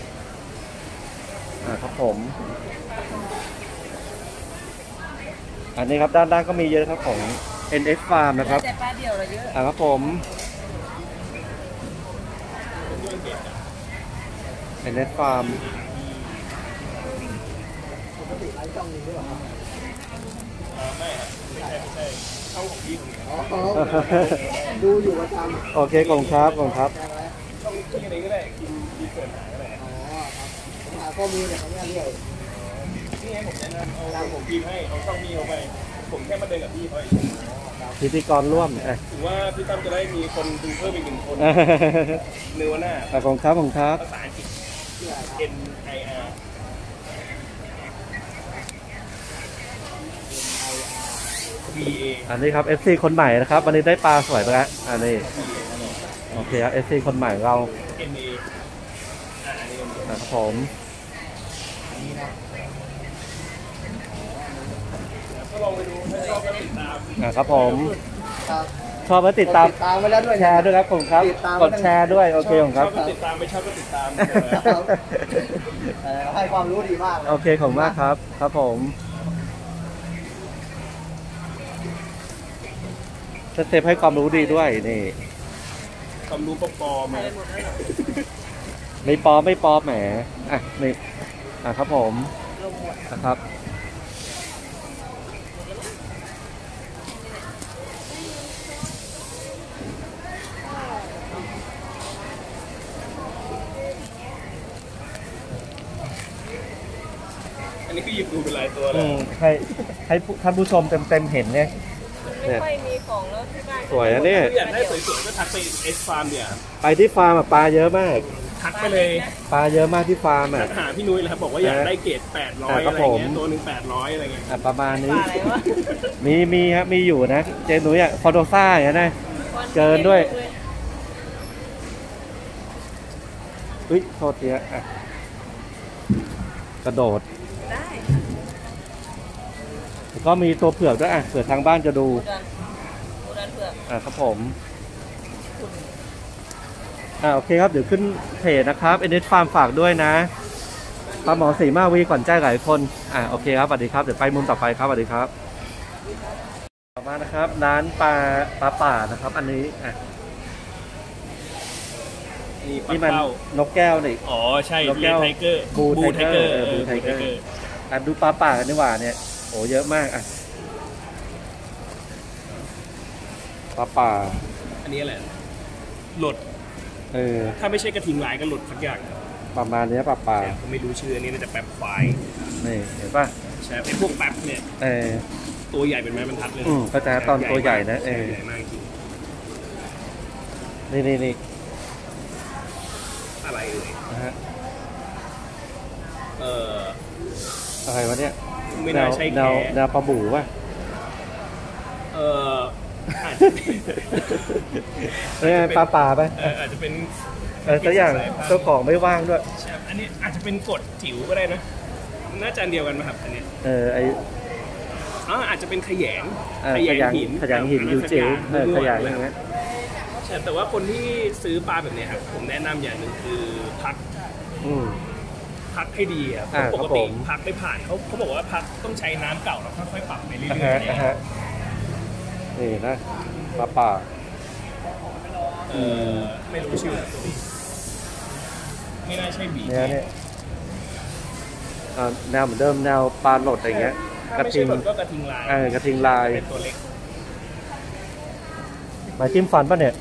อ่าครับผม อันนี้ครับด้านด้านก็มีเยอะครับของเอ็น เอส Farm นะครับแต่ปลาเดียวเราเยอะอ่าครับผม เอ็น เอส Farm ดูอยู่ประจำโอเคขอบคุณครับขอบคุณครับที่ไหนก็ได้กินดีเกินหาก็ได้อ๋อผมหาข้อมูลจากเขาเนี่ยเรื่อยนี่ไงผมแนะนำเอาผมพิมพ์ให้เอาช่องนี้เขาไป ผมแค่มาเดินกับพี่เขาเองพิธีกรร่วมอ่ะถือว่าพี่ตั้มจะได้มีคนดูเพิ่มอีกหนึ่งคนเนื้อหน้าขอบคุณครับขอบคุณครับภาษาอังกฤษ N I R V A อันนี้ครับ เอฟ ซี คนใหม่นะครับ วันนี้ได้ปลาสวยไปแล้วอันนี้โอเคครับ เอฟ ซี คนใหม่เรา N A อ่าอันนี้นะครับผมก็ลองไปดูถ้าชอบก็ติดตามอ่าครับผมครับชอบแล้วติดตามติดตามไว้แล้วด้วยแชร์ด้วยครับผมครับติดตามกดแชร์ด้วยโอเคผมชครัอบ บก็ติดตามไม่ชอบก็ติดตามครับเอ่อให้ความรู้ดีมากเลยโอเคขอบคุณมากครับ ครับผมสเต็ปให้ความรู้ดีด้วยนี่ความรู้ปลอมๆมาไม่ปลอมไม่ปลอมแหมอ่ะนี่อ่ะครับผมนะครับอันนี้คือหยิบดูเป็นลายตัวเลอืยมให้ให้ผู้ท่านผู้ชมเต็มเต็มๆเห็นเนี่ยไม่ค่อยมีของแล้วที่บ้านสวยนะเนี่ยอยากได้สวยๆก็ทักไปเอสฟาร์มเดี๋ยวไปที่ฟาร์มอะปลาเยอะมากทักไปเลยปลาเยอะมากที่ฟาร์มทัอ่ะกหาพี่นุ้ยเลยครับบอกว่าอยากได้เกรดแปดร้อยอ่าครัอะบไรผมเงี้ยตัวหนึ่งแปดร้อยอะไรเงี้ยอ่ะประมาณปนี้ลาอะไรวะมีมีครับมีอยู่นะเจนุ้ยอ่ะฟอโดซ่าอย่างนี้ยนะ เกินด้วย อุ้ยโทษทีอ่ะกระโดดได้แล้วก็มีตัวเผือกด้วยอ่ะเผื่อทางบ้านจะดูโบราณโบราณเผือกอ่ะครับผมอ่าโอเคครับเดี๋ยวขึ้นเพจนะครับเอ็นเอสฟาร์มฝากด้วยนะปลาหมอสีมาวีก่อนใจหลายคนอ่าโอเคครับสวัสดีครับเดี๋ยวไปมุมต่อไปครับสวัสดีครับต่อมานะครับร้านปลาปลาป่านะครับ อันนี้อ่ะนี่ปลานี่มันเป้านกแก้วนี่อ๋อใช่นกแก้วไทเกอร์บูไทเกอร์เออบูบูไทไทเกเกออร์ร์อ่ะดูปลาป่ากันดีกว่าเนี่ยโอ้เยอะมากอ่ะปลาป่าอันนี้อะไรหลดเออถ้าไม่ใช่กระทิงลายก็หลดสักอย่างครับประมาณเนี้ยปลาป่าแต่ผมไม่รู้ชื่ออันนี้น่าจะแป๊บควายนี่เห็นป่ะใช่ไอ้พวกแป๊บเนี่ยเออตัวใหญ่เป็นไม้บรรทัดเลยอืมก็จะตอนตัวใหญ่นะเออใหญ่มากจริงนี่นี่นี่อะไรเอ่ยนะฮะเอออะไรวะเนี่ยไม่แนน่าว ใช่แนแกวแนวปลาบูป่ะเอออาจจะเป็นเออปลาป่าป่ะเอออาจจะเป็นเออสักอย่างเจ้าของไม่ว่างด้วยใช่อันนี้อาจจะเป็นกฎจิ๋วก็ได้นะน่าจะอันเดียวกันไหมครับอันเนี้ยเออไออ๋ออาจจะเป็นขยงเออขยงขยงหินยูจิ๋วเออขยงอย่างเงี้ยใช่แต่ว่าคนที่ซื้อปลาแบบเนี้ยครับผมแนะนำอย่างหนึ่งคือพักอืมพักให้ดีอ่ะอ่าปครักบผติมพักไม่ผ่านเขาเขาบอกว่าพักต้องใช้น้ำเก่าแล้วค่อยๆปรับไปเรื่อ่ะอยฮะๆเนี่อ่ะยฮะนี่นะปลาป่าเออไม่รู้ชื่อตัวนี้ไม่น่าใช่บีเนี่ยเนี่ยอ่าแนวเหมือนเดิมแนวปลาโหลดอะไรเงี้ยกถ้าระไม่ทิใช่งแบบก็กระทิงลายเออกระทิงลายเป็นตัวเล็กไม้จิ้มฟันป่ะเนี่ย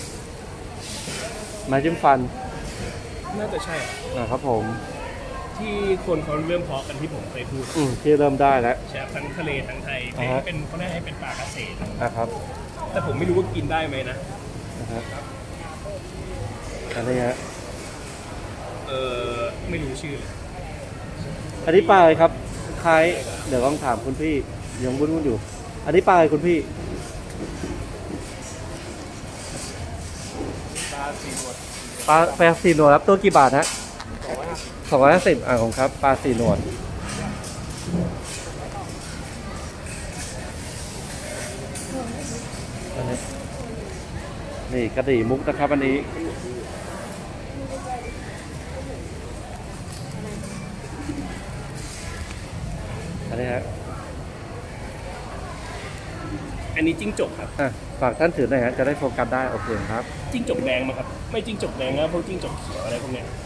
ไม้จิ้มฟันน่าจะใช่อ่าครับผมที่คนเขาเริ่มเพาะกันที่ผมเคยพูดอืมที่เริ่มได้แล้วใช่ทั้งทะเลทั้งไทยอ่าฮะเป็นเขาได้ให้เป็นปลาเกษตรอ่ะครับแต่ผมไม่รู้ว่ากินได้ไหมนะนะฮะอันนี้ฮะเออไม่รู้ชื่อเลยอันนี้ปลาอะไรครับคล้ายเดี๋ยวลองถามคุณพี่ยังวุ่นๆอยู่ อันนี้ปลาอะไรคุณพี่ปลาสีนวลปลาแปดสี่หนวดครับตัวกี่บาทฮะสองร้อยห้าสิบอ่าของครับปลาสี่หนวดอันนี้นี่กระดี่มุกนะครับอันนี้อันนี้ฮะอันนนี้จิ้งจกครับอ่ะฝากท่านถือหน่อยฮะจะได้โฟกัสได้โอเคครับจิ้งจกแดงมาครับไม่จิ้งจกแดงนะพวกจิ้งจกเขียวอะไรพวกเนี้ย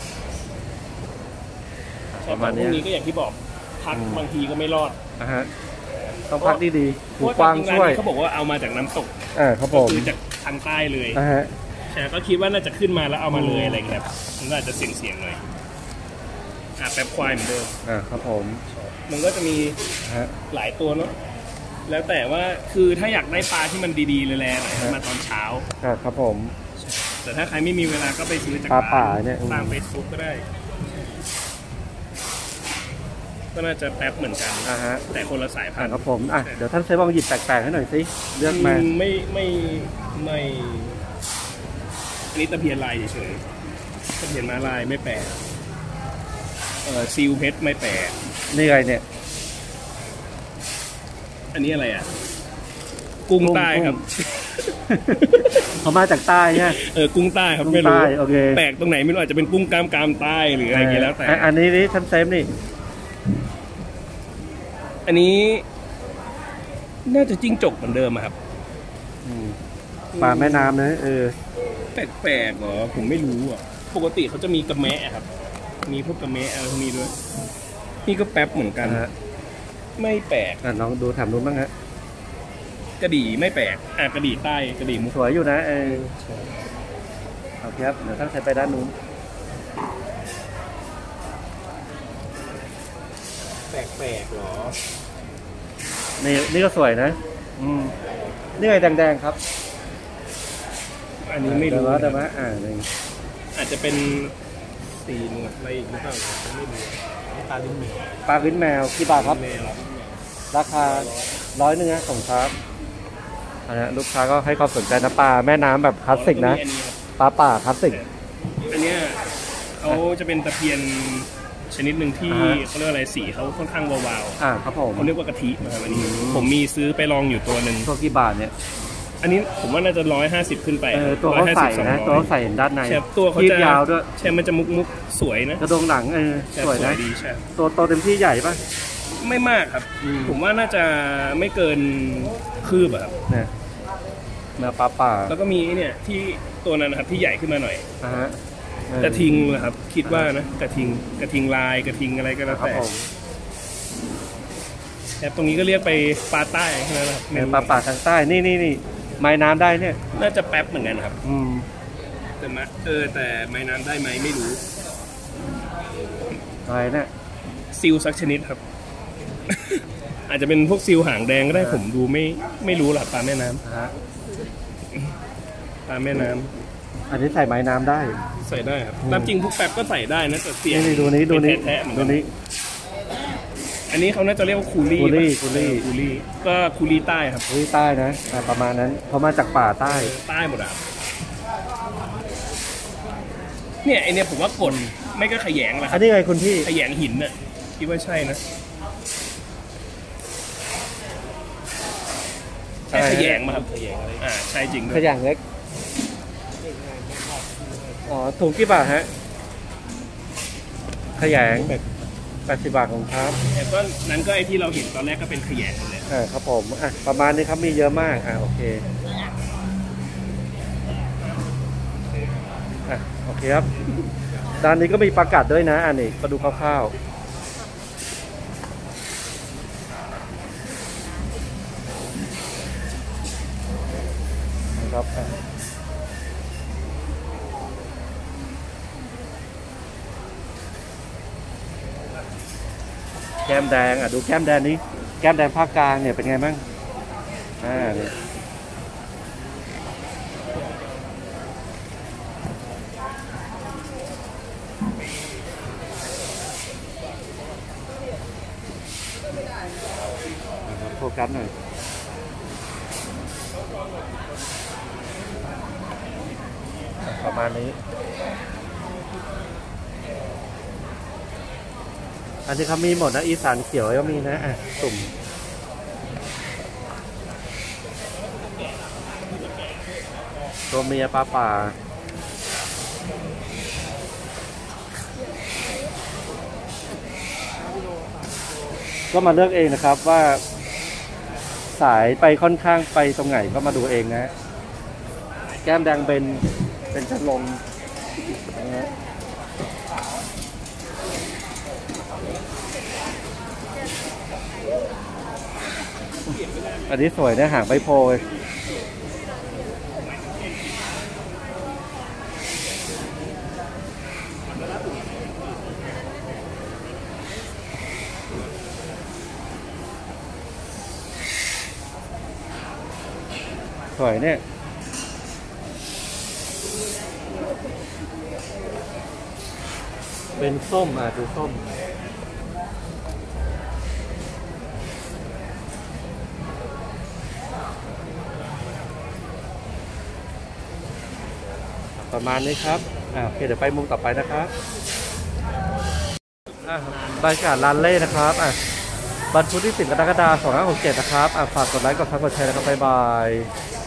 ประมาแต่ณพวนี้กนี้ก็อย่างที่บอกพักบางทีก็ไม่รอดอ่ะฮะต้องพักดีๆเพหูราะกว้างจริงๆร้านช่วยนี้เขาบอกว่าเอามาจากน้ำตกอ่าครับผก็มคือจากทางใต้เลยอ่ะฮะใช่ก็คิดว่าน่าจะขึ้นมาแล้วเอามาเลยอะไรอย่างเงี้ยครับมันก็อาจจะเสี่ยงๆหน่อยอ่ะแป๊บควายเหมือนเดิมอ่าครับผมมันก็จะมีอ่ะฮะหลายตัวเนาะแล้วแต่ว่าคือถ้าอยากได้ปลาที่มันดีๆแลๆหน่อยให้มาตอนเช้าอ่าครับผมแต่ถ้าใครไม่มีเวลาก็ไปซื้อจากปลาป่าร้เนี่ยอืมตามเฟซบุ๊กก็ได้ ก็น่าจะแป๊บเหมือนกันอ่ะฮะแต่คนละสายพัอ่านธุ์ครับผมอ่ะเดี๋ยวท่านเซฟลองหยิบแปลกๆให้หน่อยสิเลือกมาอืมไม่ไม่ไม่อันนี้ตะเพียนลายเฉยๆตะเพียนม้าลายไม่แปลกเออซิลเพชรไม่แปลกนี่ไงเนี่ยอันนี้อะไรอ่ะ กุ้งใต้ครับเขามาจากใต้ใช่ไหมเออกุ้งใต้ครับกุ้งไม่รู้ใต้โอเคแปลกตรงไหนไม่รู้อาจจะเป็นกุ้งกล้ามกรามใต้หรืออะไรอย่างเงี้ยแล้วแต่อ่ะอันนี้นี่ท่านเซฟนี่อันนี้ น่าจะจิ้งจกเหมือนเดิมอะครับอืมปลาแม่น้ำนะเออแปลกๆเหรอผมไม่รู้อ่ะปกติเขาจะมีกระแมะครับ มีพวกกระแมะอะไรพวกนี้ด้วย นี่ก็แป๊บเหมือนกันอ่ะฮะไม่แปลกอ่ะน้องดูถามนู้นบ้างฮะกระดี่ไม่แปลกอ่ะกระดี่ใต้กระดี่มุกสวยอยู่นะเออโอเคครับเดี๋ยวท่านเซฟไปด้านนู้นแปลกๆเหรอนี่นี่ก็สวยนะ อืมนี่ไงแดงๆครับอันนี้ไม่รู้เดี๋ยวว่าเดี๋ยวว่าอ่าหนึ่งอาจจะเป็นสีหนวดอะไรอีกหรือเปล่าไม่รู้ตาลิ้นแมวปลาลิ้นแมวกี่บาทครับแมวราคาร้อยหนึ่งนะของครับอันนี้ลูกค้าก็ให้ความสนใจนะปลาแม่น้ำแบบคลาสสิกนะอันนี้ครับปลาป่าคลาสสิกอันเนี้ยเขาจะเป็นตะเพียนชนิดหนึ่งที่อ่าฮะเขาเรียกอะไรสีเขาค่อนข้างวาวอ่าครับผมๆเขาเรียกว่ากะทินะครับอันนี้อืมผมมีซื้อไปลองอยู่ตัวหนึ่งตัวกี่บาทเนี่ยอันนี้ผมว่าน่าจะร้อยห้าสิบขึ้นไปเออตัวเขาใส่นะตัวเขาใส่ด้านในแชบตัวเขาคีบจะยาวด้วยแชบมันจะมุกมุกๆสวยนะกระดงหลังเออแชบสวยนะดีใช่ตัวโตเต็มที่ใหญ่ป่ะไม่มากครับอืมผมว่าน่าจะไม่เกินคืบอะครับเนี่ยแมวปลาป่าแล้วก็มีไอ้เนี่ยที่ตัวนั้นนะครับที่ใหญ่ขึ้นมาหน่อยอ่าฮะเออกระทิงเหรอครับ คิดว่านะกระทิงกระทิงลายกระทิงอะไรก็แล้วครับแต่ผมแอบตรงนี้ก็เรียกไปปลาใต้ใช่ไหมครับแมวปลาป่าทางใต้นี่นี่นี่ไม้น้ำได้เนี่ยน่าจะแป๊บเหมือนกันครับอืมแต่มะเออแต่ไม้น้ำได้ไหมไม่รู้อะไรเนี่ยซิลสักชนิดครับ อาจจะเป็นพวกซิลหางแดงก็ได้อ่าผมดูไม่ไม่รู้หรอกปลาแม่น้ำนะฮะปลาแม่น้ำอันนี้ใส่ไม้น้ำได้ใส่ได้ครับอืมตามจริงพวกแป๊บก็ใส่ได้นะแต่เสียงนี่นี่ดูนี้ดูนี้เป็แท้ๆเหมือนดูกันนี้อันนี้เขาน่าจะเรียกว่าคูลี่คูลี่ปะคูลี่เออคูลี่ก็คูลี่ใต้ครับอุ้ยใต้นะอ่าประมาณนั้นเขามาจากป่าใต้ใต้หมดอ่ะเนี่ยไอเนี่ยผมว่ากลไม่ก็ขยงแหละคอัรันบนี้ไงคุณพี่ขยงหินน่ะคิดว่าใช่นะใช่ขยงมาครับขยงอะไรอ่าใช่จริงด้ขวยยงเล็กอ๋อถุงกี่บาทฮะขยงแปดสิบบาทของครับแต่ก็นั้นก็ไอที่เราเห็นตอนแรกก็เป็นขยงหมดเลยอ่าครับผมอ่ะประมาณนี้ครับมีเยอะมากอ่าโอเคอ่ะโอเคครับด้านนี้ก็มีประกาศด้วยนะอันนี้มาดูคร่าวๆนะครับอ่ะแก้มแดงอ่ะดูแก้มแดงนี้แก้มแดงภาคกลางเนี่ยเป็นไงบ้างอ่าเนี่ยนะครับโฟกัสหน่อยอ่ะประมาณนี้ อันนี้เขามีหมดนะอีสานเขียวก็มีนะอ่ะสุ่มตัวเมียปลาป่าก็มาเลือกเองนะครับว่าสายไปค่อนข้างไปตรงไหนก็มาดูเองนะ แก้มแดงเป็นเป็นจะลงนะฮะอันนี้สวยนะหางใบโพยสวยเนี่ยเป็นส้มอ่ะดูส้มประมาณนี้ครับอ่าโอเคเดี๋ยวไปมุมต่อไปนะครับอ่าบรรยากาศร้านเล่นะครับอ่ะวันพุธที่สิบกรกฎาคมสองพันห้าร้อยหกสิบเจ็ดนะครับอ่ะฝากกดไลค์กดซับกดแชร์นะครับบ๊ายบาย